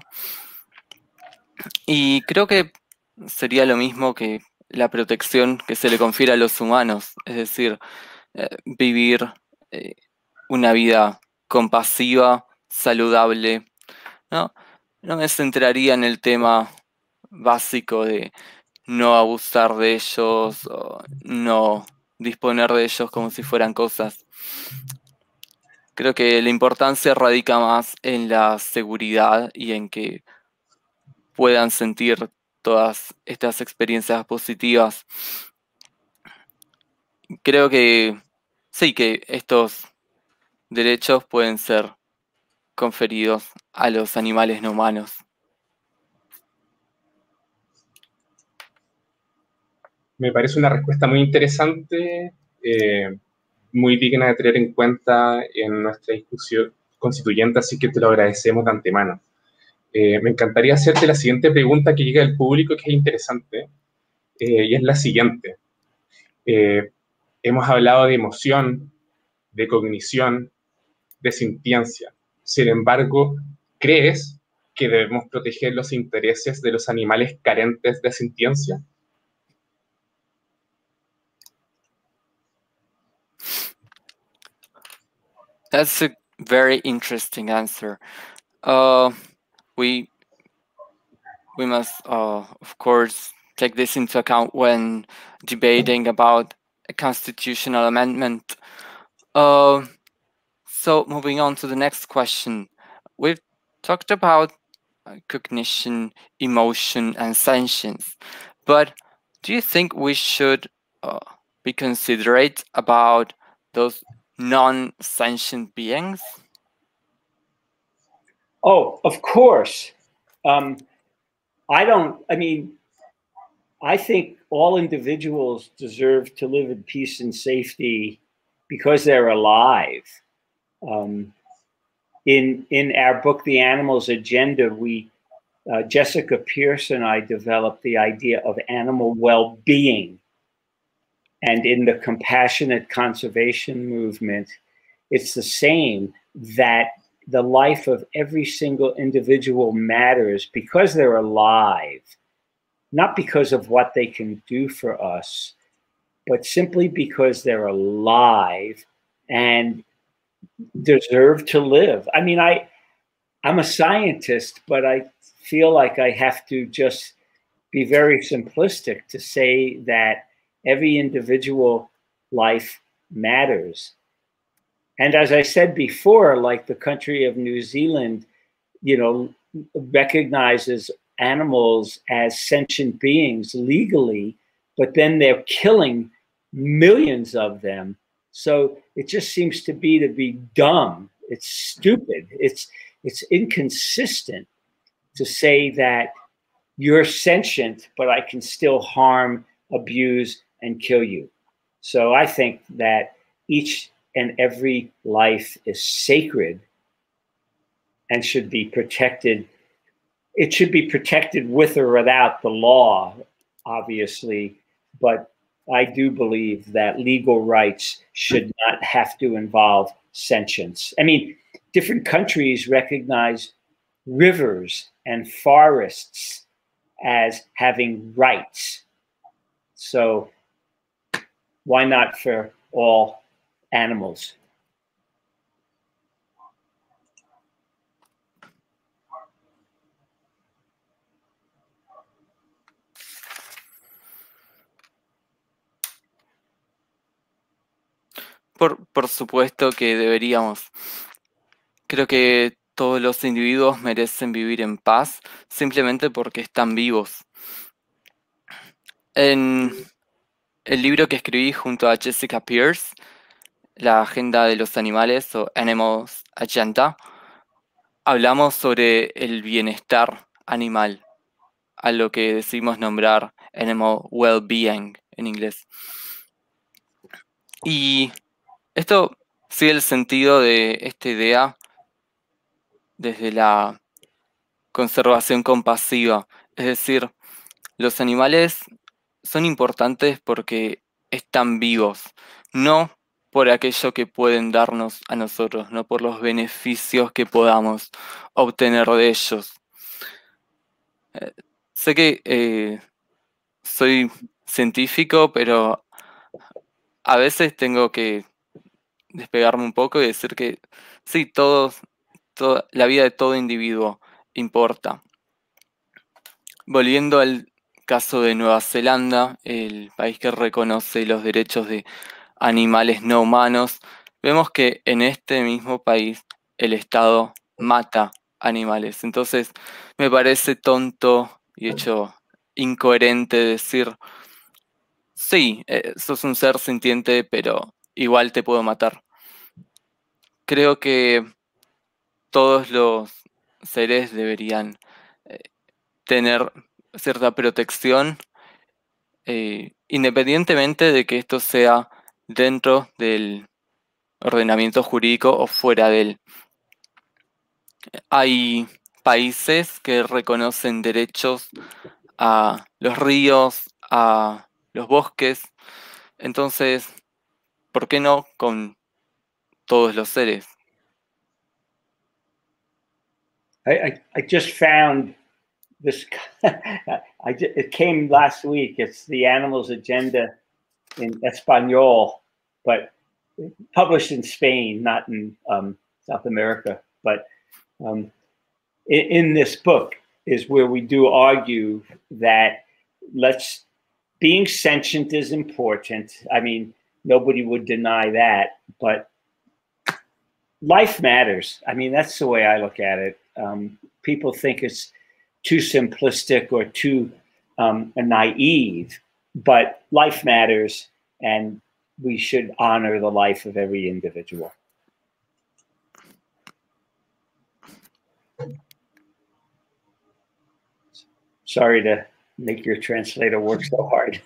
Y creo que sería lo mismo que la protección que se le confiere a los humanos, es decir, eh, vivir eh, una vida compasiva, saludable, ¿no? No me centraría en el tema básico de no abusar de ellos, o no disponer de ellos como si fueran cosas. Creo que la importancia radica más en la seguridad y en que puedan sentir todas estas experiencias positivas. Creo que sí, que estos derechos pueden ser conferidos a los animales no humanos. Me parece una respuesta muy interesante, eh, muy digna de tener en cuenta en nuestra discusión constituyente, así que te lo agradecemos de antemano. Eh, me encantaría hacerte la siguiente pregunta que llega del público, que es interesante, eh, y es la siguiente. Eh, hemos hablado de emoción, de cognición, de sintiencia. Sin embargo, ¿crees que debemos proteger los intereses de los animales carentes de sintiencia? That's a very interesting answer. Uh, we we must, uh, of course, take this into account when debating about a constitutional amendment. Uh, so moving on to the next question. We've talked about uh, cognition, emotion, and sentience, but do you think we should uh, be considerate about those non-sentient beings? Oh, of course. Um, I don't, I mean, I think all individuals deserve to live in peace and safety because they're alive. Um, in in our book, The Animals Agenda, we uh, Jessica Pierce and I developed the idea of animal well-being. And in the compassionate conservation movement, it's the same, that the life of every single individual matters because they're alive, not because of what they can do for us, but simply because they're alive and deserve to live. I mean, I, I'm a scientist, but I feel like I have to just be very simplistic to say that every individual life matters. And as I said before, like the country of New Zealand, you know, recognizes animals as sentient beings legally, but then they're killing millions of them. So it just seems to be to be dumb. It's stupid. It's it's inconsistent to say that you're sentient, but I can still harm, abuse, and kill you. So I think that each and every life is sacred and should be protected. It should be protected with or without the law, obviously, but I do believe that legal rights should not have to involve sentience. I mean, different countries recognize rivers and forests as having rights. So why not for all animals? Por, por supuesto que deberíamos. Creo que todos los individuos merecen vivir en paz simplemente porque están vivos. En el libro que escribí junto a Jessica Pierce, La Agenda de los Animales o Animals Agenda, hablamos sobre el bienestar animal, a lo que decimos nombrar animal well-being en inglés. Y esto sigue el sentido de esta idea desde la conservación compasiva, es decir, los animales son importantes porque están vivos, no por aquello que pueden darnos a nosotros, no por los beneficios que podamos obtener de ellos. Eh, sé que eh, soy científico, pero a veces tengo que despegarme un poco y decir que sí, todos, toda, la vida de todo individuo importa. Volviendo al caso de Nueva Zelanda, el país que reconoce los derechos de animales no humanos, vemos que en este mismo país el Estado mata animales. Entonces me parece tonto y hecho incoherente decir, sí, eh, sos un ser sintiente, pero igual te puedo matar. Creo que todos los seres deberían eh, tener cierta protección, eh, independientemente de que esto sea dentro del ordenamiento jurídico o fuera de él. Hay países que reconocen derechos a los ríos, a los bosques. Entonces, ¿por qué no con todos los seres? I, I, I just found this. I just, it came last week. It's the Animals Agenda in Espanol, but published in Spain, not in um, South America. But um, in, in this book is where we do argue that let's being sentient is important. I mean, nobody would deny that, but life matters. I mean, that's the way I look at it. Um, people think it's too simplistic or too um, naive, but life matters, and we should honor the life of every individual. Sorry to make your translator work so hard.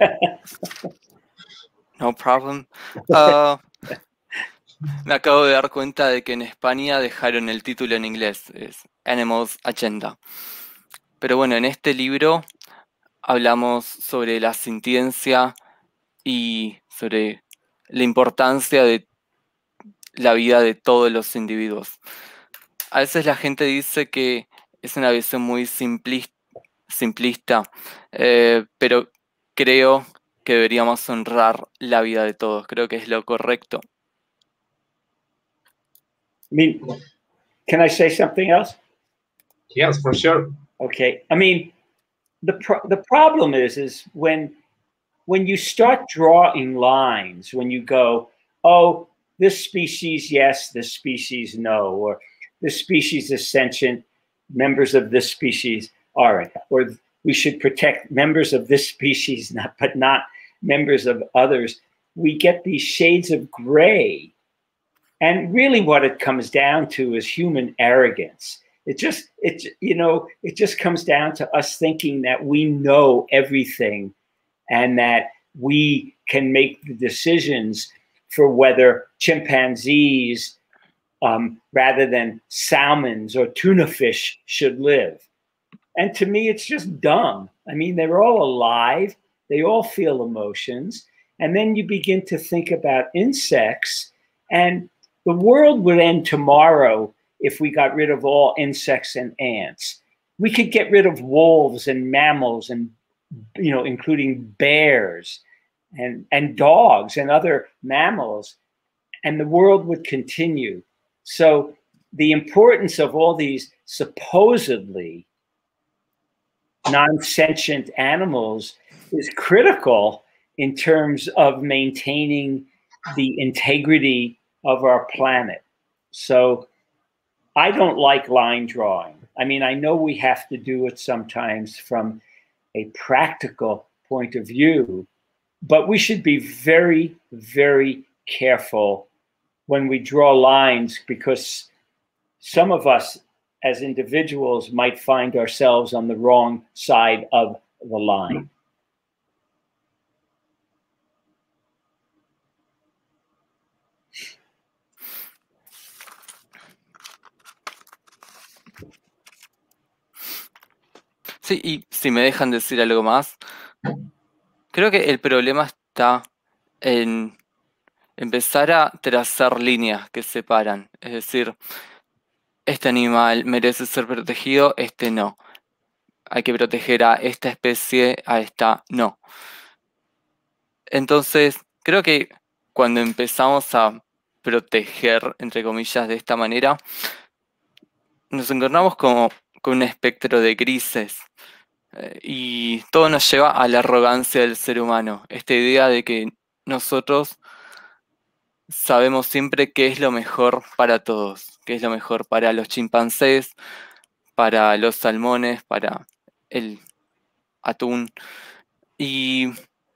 No problem. Uh, me acabo de dar cuenta de que en España dejaron el título en inglés, es Animals Agenda. Pero bueno, en este libro hablamos sobre la sintiencia y sobre la importancia de la vida de todos los individuos. A veces la gente dice que es una visión muy simplista, simplista eh, pero creo que deberíamos honrar la vida de todos. Creo que es lo correcto. I mean, can I say something else? Yes, for sure. Okay. I mean, the pro- the problem is is when when you start drawing lines, when you go, oh, this species yes, this species no, or this species is sentient, members of this species aren't, or we should protect members of this species, not but not members of others. We get these shades of gray. And really what it comes down to is human arrogance. It just, it, you know, it just comes down to us thinking that we know everything and that we can make the decisions for whether chimpanzees, um, rather than salmons or tuna fish, should live. And to me, it's just dumb. I mean, they're all alive. They all feel emotions. And then you begin to think about insects, and the world would end tomorrow if we got rid of all insects and ants. We could get rid of wolves and mammals and, you know, including bears and, and dogs and other mammals, and the world would continue. So the importance of all these supposedly non-sentient animals is critical in terms of maintaining the integrity of our planet. So I don't like line drawing. I mean, I know we have to do it sometimes from a practical point of view, but we should be very, very careful when we draw lines, because some of us as individuals might find ourselves on the wrong side of the line. Sí, y si me dejan decir algo más, creo que el problema está en empezar a trazar líneas que separan. Es decir, este animal merece ser protegido, este no. Hay que proteger a esta especie, a esta no. Entonces, creo que cuando empezamos a proteger, entre comillas, de esta manera, nos encontramos como con un espectro de grises. Eh, y todo nos lleva a la arrogancia del ser humano. Esta idea de que nosotros sabemos siempre qué es lo mejor para todos, qué es lo mejor para los chimpancés, para los salmones, para el atún. Y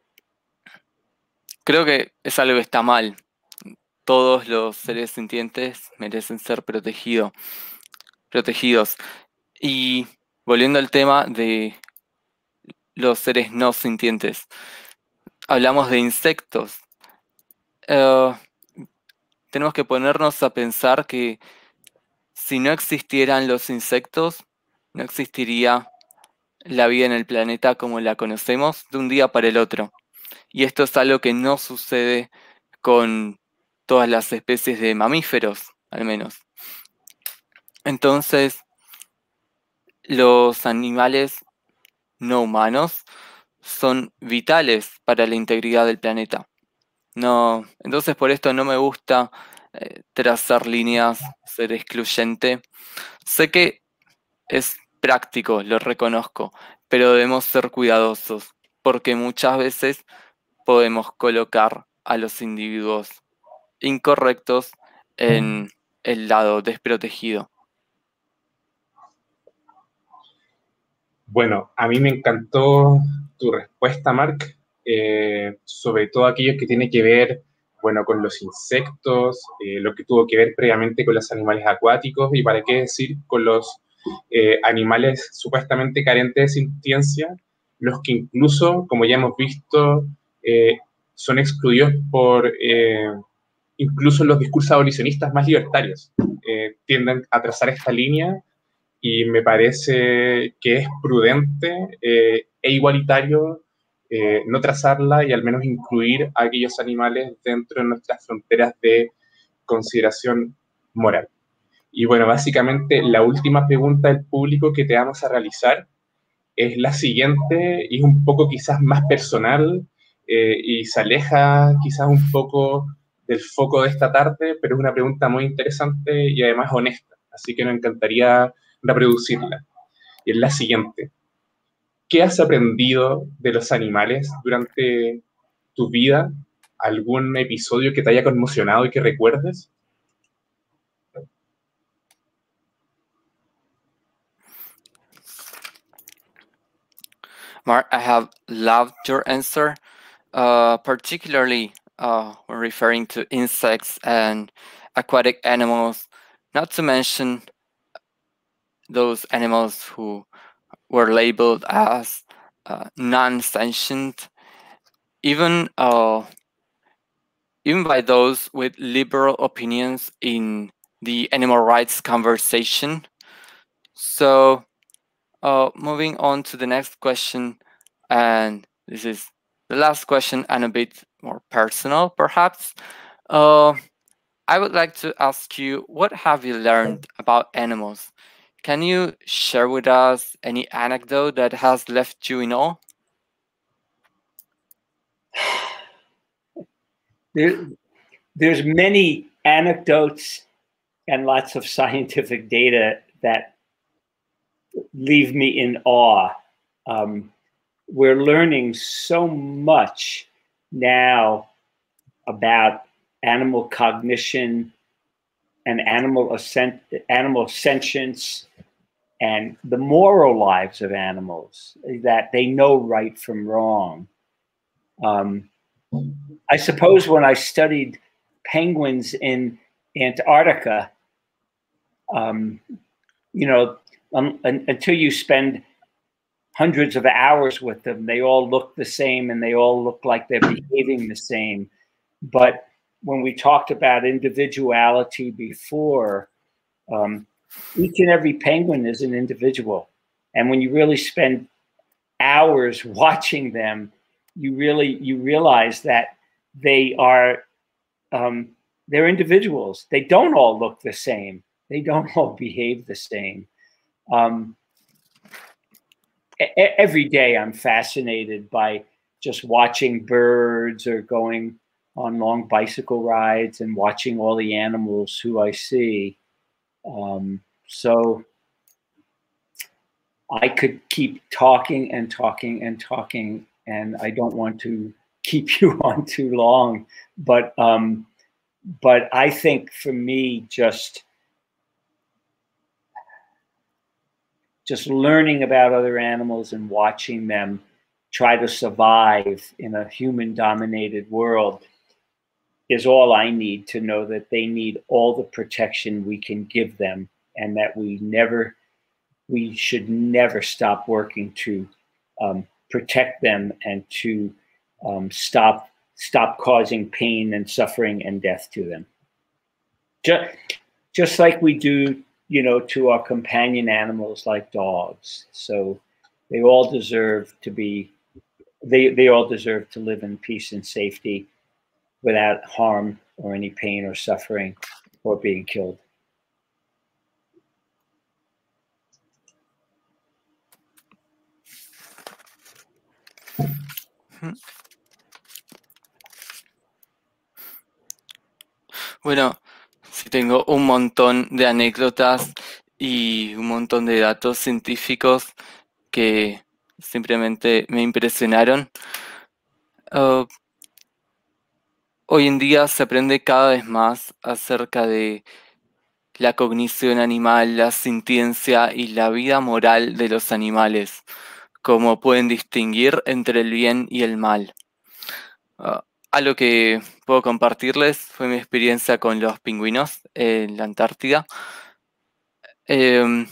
creo que es algo que está mal. Todos los seres sintientes merecen ser protegido, protegidos. Y volviendo al tema de los seres no sintientes, hablamos de insectos. Uh, tenemos que ponernos a pensar que si no existieran los insectos, no existiría la vida en el planeta como la conocemos de un día para el otro. Y esto es algo que no sucede con todas las especies de mamíferos, al menos. Entonces, los animales no humanos son vitales para la integridad del planeta. No, entonces por esto no me gusta eh, trazar líneas, ser excluyente. Sé que es práctico, lo reconozco, pero debemos ser cuidadosos, porque muchas veces podemos colocar a los individuos incorrectos en el lado desprotegido. Bueno, a mí me encantó tu respuesta, Marc, eh, sobre todo aquello que tiene que ver, bueno, con los insectos, eh, lo que tuvo que ver previamente con los animales acuáticos y para qué decir con los eh, animales supuestamente carentes de sintiencia, los que incluso, como ya hemos visto, eh, son excluidos por eh, incluso los discursos abolicionistas más libertarios. Eh, tienden a trazar esta línea y me parece que es prudente eh, e igualitario eh, no trazarla y al menos incluir a aquellos animales dentro de nuestras fronteras de consideración moral. Y bueno, básicamente la última pregunta del público que te vamos a realizar es la siguiente, y es un poco quizás más personal eh, y se aleja quizás un poco del foco de esta tarde, pero es una pregunta muy interesante y además honesta, así que nos encantaría reproducirla. Y es la siguiente. ¿Qué has aprendido de los animales durante tu vida? ¿Algún episodio que te haya conmocionado y que recuerdes? Mark, I have loved your answer, uh, particularly uh, when referring to insects and aquatic animals, not to mention those animals who were labeled as uh, non-sentient, even uh, even by those with liberal opinions in the animal rights conversation. So uh, moving on to the next question, and this is the last question and a bit more personal, perhaps. Uh, I would like to ask you, what have you learned about animals? Can you share with us any anecdote that has left you in awe? There, there's many anecdotes and lots of scientific data that leave me in awe. Um, we're learning so much now about animal cognition and animal ascent, animal sentience, and the moral lives of animals, that they know right from wrong. Um, I suppose when I studied penguins in Antarctica, um, you know, um, un, until you spend hundreds of hours with them, they all look the same and they all look like they're behaving the same. But when we talked about individuality before, um, each and every penguin is an individual. And when you really spend hours watching them, you really, you realize that they are, um, they're individuals. They don't all look the same. They don't all behave the same. Um, every day I'm fascinated by just watching birds or going on long bicycle rides and watching all the animals who I see. Um, so I could keep talking and talking and talking, and I don't want to keep you on too long, but um, but I think for me, just just learning about other animals and watching them try to survive in a human-dominated world is all I need to know that they need all the protection we can give them, and that we never, we should never stop working to um, protect them and to um, stop stop causing pain and suffering and death to them. Just, just like we do you know, to our companion animals like dogs. So they all deserve to be, they, they all deserve to live in peace and safety without harm or any pain or suffering or being killed. Bueno, sí tengo un montón de anécdotas y un montón de datos científicos que simplemente me impresionaron. Uh, hoy en día se aprende cada vez más acerca de la cognición animal, la sintiencia y la vida moral de los animales, cómo pueden distinguir entre el bien y el mal. Uh, algo que puedo compartirles fue mi experiencia con los pingüinos en la Antártida. Eh,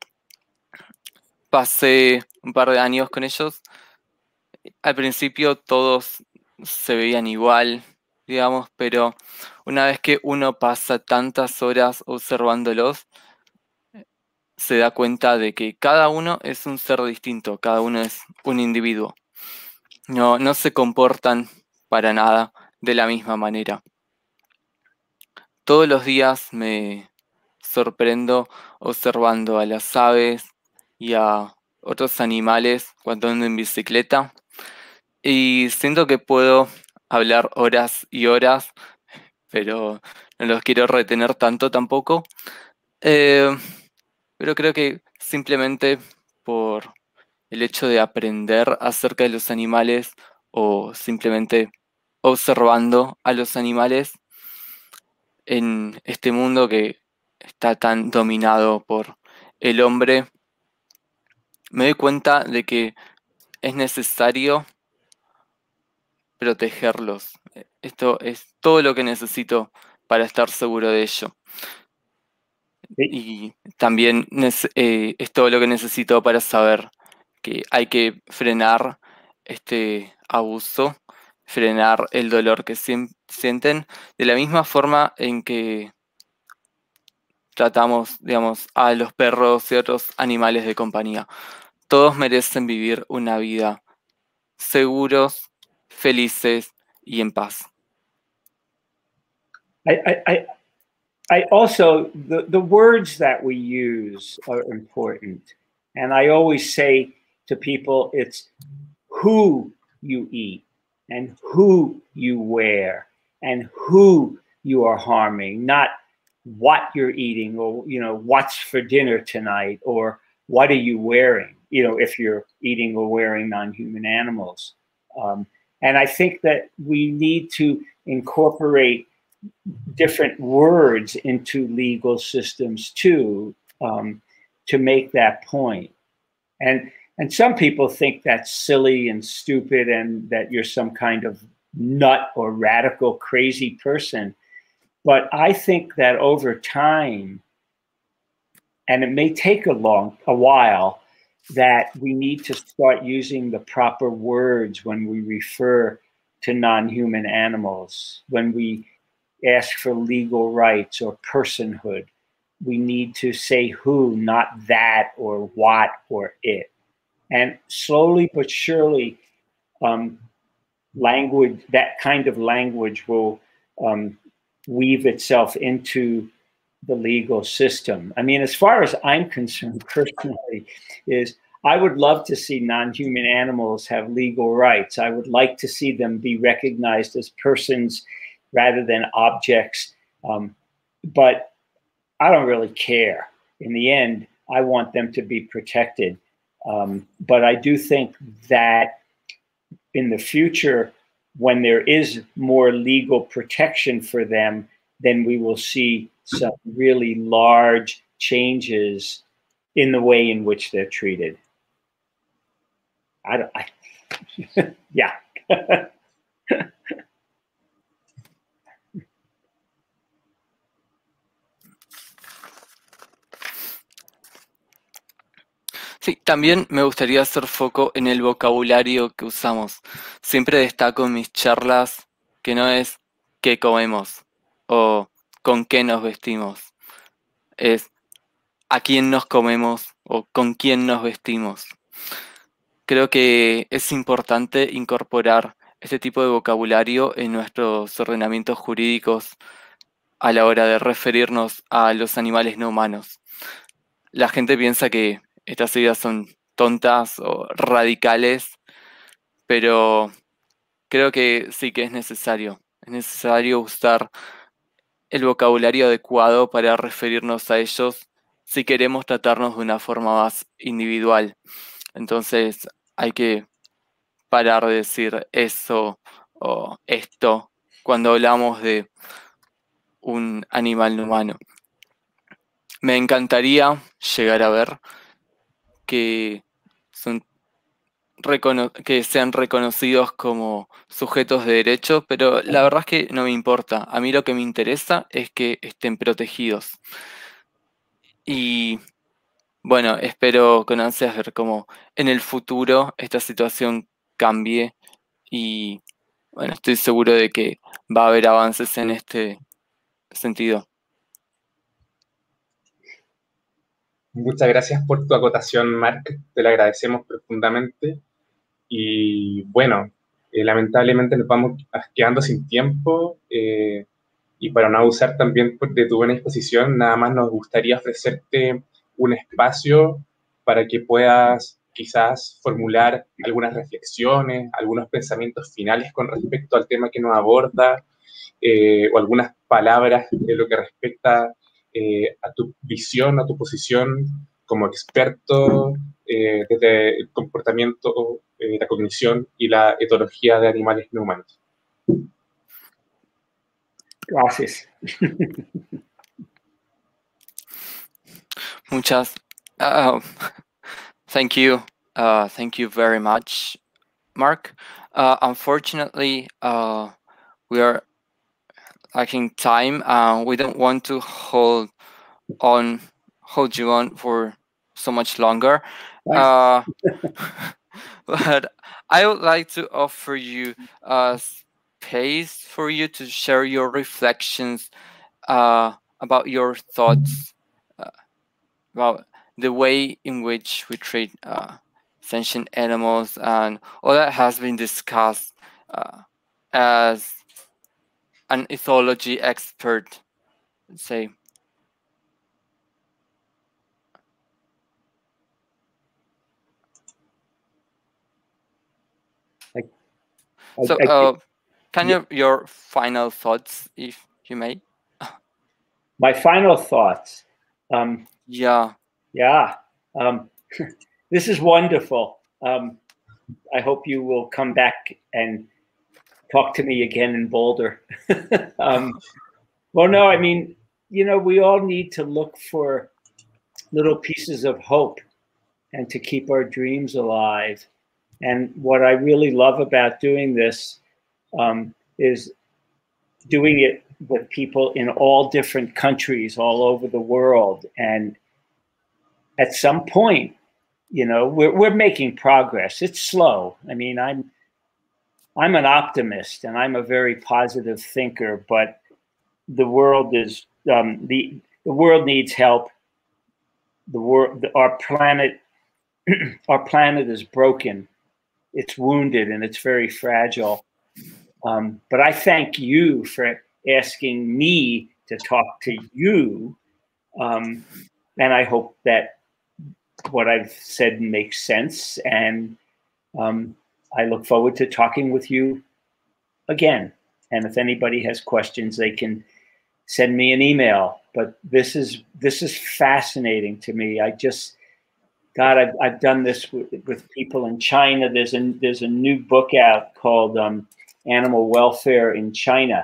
pasé un par de años con ellos. Al principio todos se veían igual, digamos, pero una vez que uno pasa tantas horas observándolos, se da cuenta de que cada uno es un ser distinto, cada uno es un individuo. No, no se comportan para nada de la misma manera. Todos los días me sorprendo observando a las aves y a otros animales cuando ando en bicicleta y siento que puedo hablar horas y horas, pero no los quiero retener tanto tampoco. Eh, pero creo que simplemente por el hecho de aprender acerca de los animales o simplemente observando a los animales en este mundo que está tan dominado por el hombre, me doy cuenta de que es necesario protegerlos. Esto es todo lo que necesito para estar seguro de ello. Y también eh, es todo lo que necesito para saber que hay que frenar este abuso, frenar el dolor que sienten, de la misma forma en que tratamos, digamos, a los perros y otros animales de compañía. Todos merecen vivir una vida seguros, felices y en paz. I, I, I, I also, the, the words that we use are important. And I always say to people, it's who you eat and who you wear and who you are harming, not what you're eating or, you know, what's for dinner tonight or what are you wearing, you know, if you're eating or wearing non-human animals. Um, and I think that we need to incorporate different words into legal systems too, um, to make that point. And and some people think that's silly and stupid and that you're some kind of nut or radical crazy person. But I think that over time, and it may take a long a while, that we need to start using the proper words when we refer to non-human animals, when we ask for legal rights or personhood. We need to say who, not that or what or it. And slowly but surely, um, language, that kind of language will um, weave itself into the legal system. I mean, as far as I'm concerned personally, is I would love to see non-human animals have legal rights. I would like to see them be recognized as persons rather than objects. Um, but I don't really care. In the end, I want them to be protected. Um, but I do think that in the future, when there is more legal protection for them, then we will see some really large changes in the way in which they're treated. I don't, I, yeah. Sí, también me gustaría hacer foco en el vocabulario que usamos. Siempre destaco en mis charlas que no es qué comemos o con qué nos vestimos. Es a quién nos comemos o con quién nos vestimos. Creo que es importante incorporar este tipo de vocabulario en nuestros ordenamientos jurídicos a la hora de referirnos a los animales no humanos. La gente piensa que estas ideas son tontas o radicales, pero creo que sí que es necesario. Es necesario usar el vocabulario adecuado para referirnos a ellos si queremos tratarnos de una forma más individual. Entonces hay que parar de decir eso o esto cuando hablamos de un animal no humano. Me encantaría llegar a ver que, son recono- que sean reconocidos como sujetos de derecho, pero la verdad es que no me importa. A mí lo que me interesa es que estén protegidos. Y bueno, espero con ansias ver cómo en el futuro esta situación cambie y bueno, estoy seguro de que va a haber avances en este sentido. Muchas gracias por tu acotación, Marc, te la agradecemos profundamente. Y bueno, eh, lamentablemente nos vamos quedando sin tiempo eh, y para no abusar también de tu buena disposición, nada más nos gustaría ofrecerte un espacio para que puedas quizás formular algunas reflexiones, algunos pensamientos finales con respecto al tema que nos aborda, eh, o algunas palabras de lo que respecta eh, a tu visión, a tu posición como experto eh, desde el comportamiento, eh, la cognición y la etología de animales no humanos. Gracias. Muchas. Uh, thank you. Uh, thank you very much, Marc. Uh, unfortunately, uh, we are lacking time. Uh, we don't want to hold on, hold you on for so much longer. Uh, but I would like to offer you a space for you to share your reflections uh, about your thoughts uh, about the way in which we treat uh, sentient animals and all that has been discussed uh, as an ethology expert, let's say. I, so, I, uh, kind yeah. of your final thoughts, if you may. My final thoughts. Um, yeah. Yeah. Um, this is wonderful. Um, I hope you will come back and talk to me again in Boulder. um, well, no, I mean, you know, we all need to look for little pieces of hope and to keep our dreams alive. And what I really love about doing this um, is doing it with people in all different countries all over the world. And at some point, you know, we're we're making progress. It's slow. I mean, I'm I'm an optimist and I'm a very positive thinker, but the world is um, the the world needs help. The world, our planet, our planet is broken. It's wounded and it's very fragile. Um, but I thank you for asking me to talk to you, um, and I hope that what I've said makes sense. And um, I look forward to talking with you again. And if anybody has questions, they can send me an email. But this is this is fascinating to me. I just, God, I've I've done this with, with people in China. There's a there's a new book out called um, Animal Welfare in China.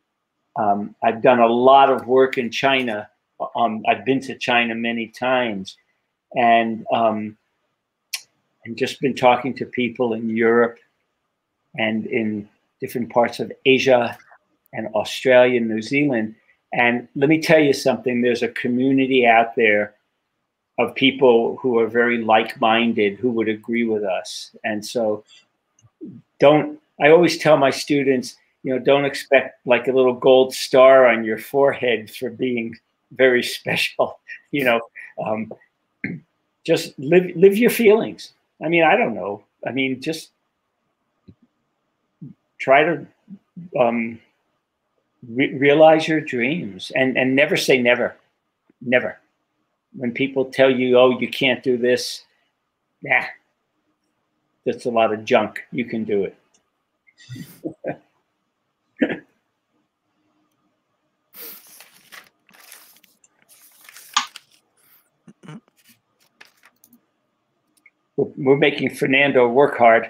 Um, I've done a lot of work in China. Um, I've been to China many times, and um, and just been talking to people in Europe and in different parts of Asia and Australia and New Zealand. And let me tell you something, there's a community out there of people who are very like-minded, who would agree with us. And so don't, I always tell my students, you know, don't expect like a little gold star on your forehead for being very special. You know, um, just live live your feelings. I mean, I don't know. I mean, just try to um, re realize your dreams, and and never say never, never. When people tell you, "Oh, you can't do this," nah, that's a lot of junk. You can do it. We're making Fernando work hard.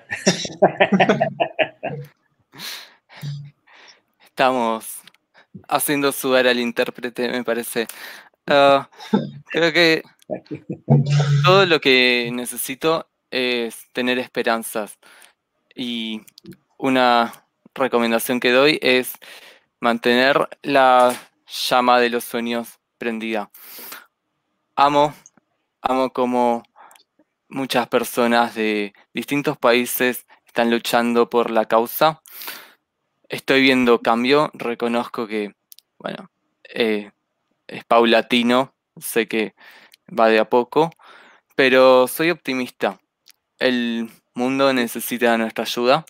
Estamos haciendo sudar al intérprete, me parece. Uh, creo que todo lo que necesito es tener esperanzas. Y una recomendación que doy es mantener la llama de los sueños prendida. Amo, amo como muchas personas de distintos países están luchando por la causa. Estoy viendo cambio, reconozco que, bueno, eh, es paulatino, sé que va de a poco, pero soy optimista. El mundo necesita nuestra ayuda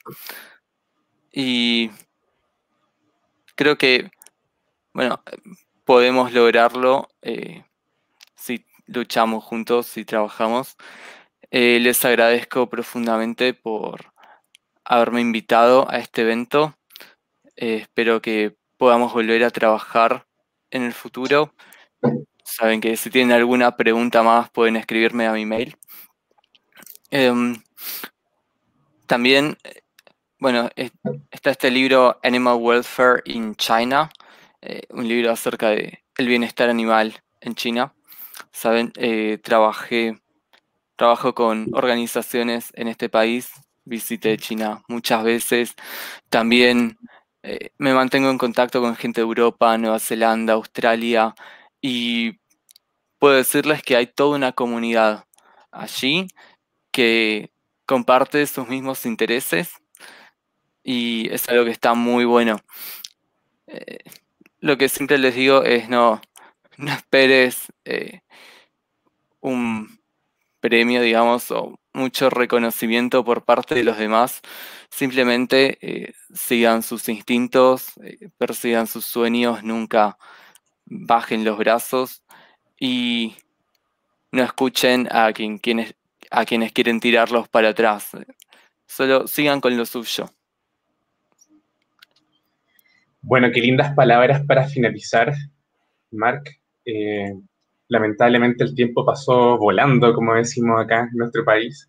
y creo que, bueno, podemos lograrlo eh, si luchamos juntos, si trabajamos. Eh, les agradezco profundamente por haberme invitado a este evento. Eh, espero que podamos volver a trabajar en el futuro. Saben que si tienen alguna pregunta más pueden escribirme a mi mail. Eh, también, bueno, está este libro Animal Welfare in China, eh, un libro acerca de el bienestar animal en China. Saben, eh, trabajé, trabajo con organizaciones en este país, visité China muchas veces. También eh, me mantengo en contacto con gente de Europa, Nueva Zelanda, Australia, y puedo decirles que hay toda una comunidad allí que comparte sus mismos intereses y es algo que está muy bueno. Eh, lo que siempre les digo es no, no esperes eh, un premio, digamos, o mucho reconocimiento por parte de los demás. Simplemente eh, sigan sus instintos, eh, persigan sus sueños, nunca bajen los brazos y no escuchen a, quien, quienes, a quienes quieren tirarlos para atrás. Solo sigan con lo suyo. Bueno, qué lindas palabras para finalizar, Mark. Eh, lamentablemente el tiempo pasó volando, como decimos acá en nuestro país.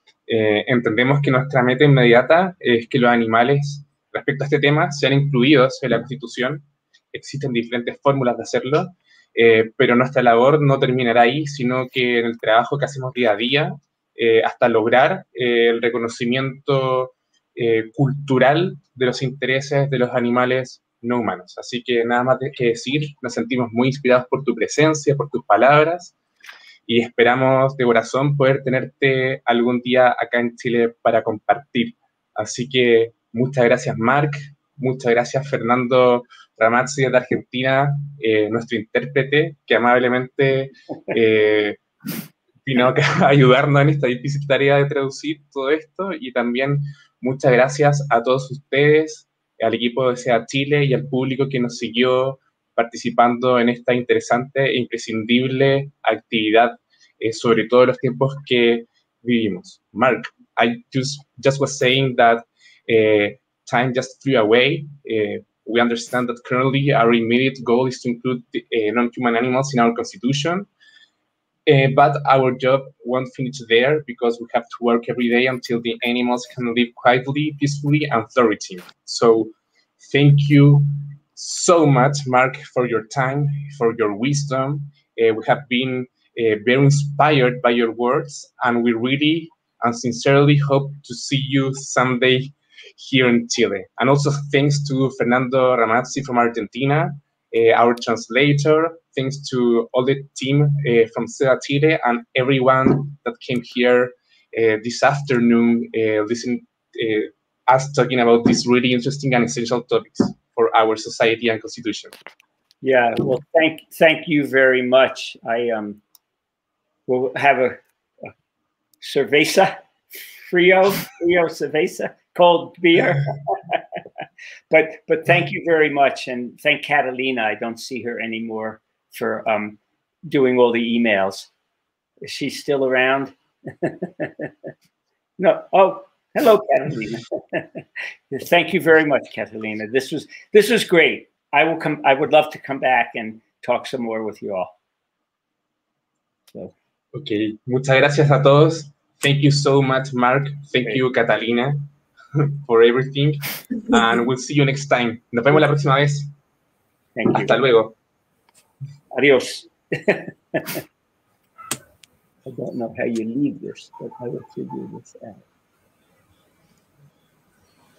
Eh, entendemos que nuestra meta inmediata es que los animales, respecto a este tema, sean incluidos en la Constitución. Existen diferentes fórmulas de hacerlo, eh, pero nuestra labor no terminará ahí, sino que en el trabajo que hacemos día a día, eh, hasta lograr eh, el reconocimiento eh, cultural de los intereses de los animales no humanos. Así que nada más que decir, nos sentimos muy inspirados por tu presencia, por tus palabras, y esperamos de corazón poder tenerte algún día acá en Chile para compartir. Así que muchas gracias, Mark, muchas gracias, Fernando Ramazzi de Argentina, eh, nuestro intérprete, que amablemente eh, vino a ayudarnos en esta difícil tarea de traducir todo esto, y también muchas gracias a todos ustedes, al equipo de SEA Chile y al público que nos siguió participando en esta interesante e imprescindible actividad, eh, sobre todo en los tiempos que vivimos. Mark, I just, just was saying that uh, time just flew away. Uh, we understand that currently our immediate goal is to include the, uh, non-human animals in our constitution. Uh, but our job won't finish there, because we have to work every day until the animals can live quietly, peacefully, and flourishing. So thank you so much, Mark, for your time, for your wisdom. Uh, we have been uh, very inspired by your words, and we really and sincerely hope to see you someday here in Chile. And also thanks to Fernando Ramazzi from Argentina, Uh, our translator, thanks to all the team uh, from SEA Chile and everyone that came here uh, this afternoon, uh, listening uh, us talking about these really interesting and essential topics for our society and constitution. Yeah, well, thank thank you very much. I um, we'll have a, a cerveza, frio, frio cerveza, cold beer. but but thank you very much, and thank Catalina. I don't see her anymore for um, doing all the emails. Is she still around? No. Oh, hello, Catalina. Thank you very much, Catalina. This was this was great. I will come. I would love to come back and talk some more with you all. So. Okay, muchas gracias a todos. Thank you so much, Mark. Thank okay. you, Catalina, for everything. And we'll see you next time. Nos vemos la próxima vez. Thank Hasta you. luego. Adiós. I don't know how you leave this, but I will figure this out.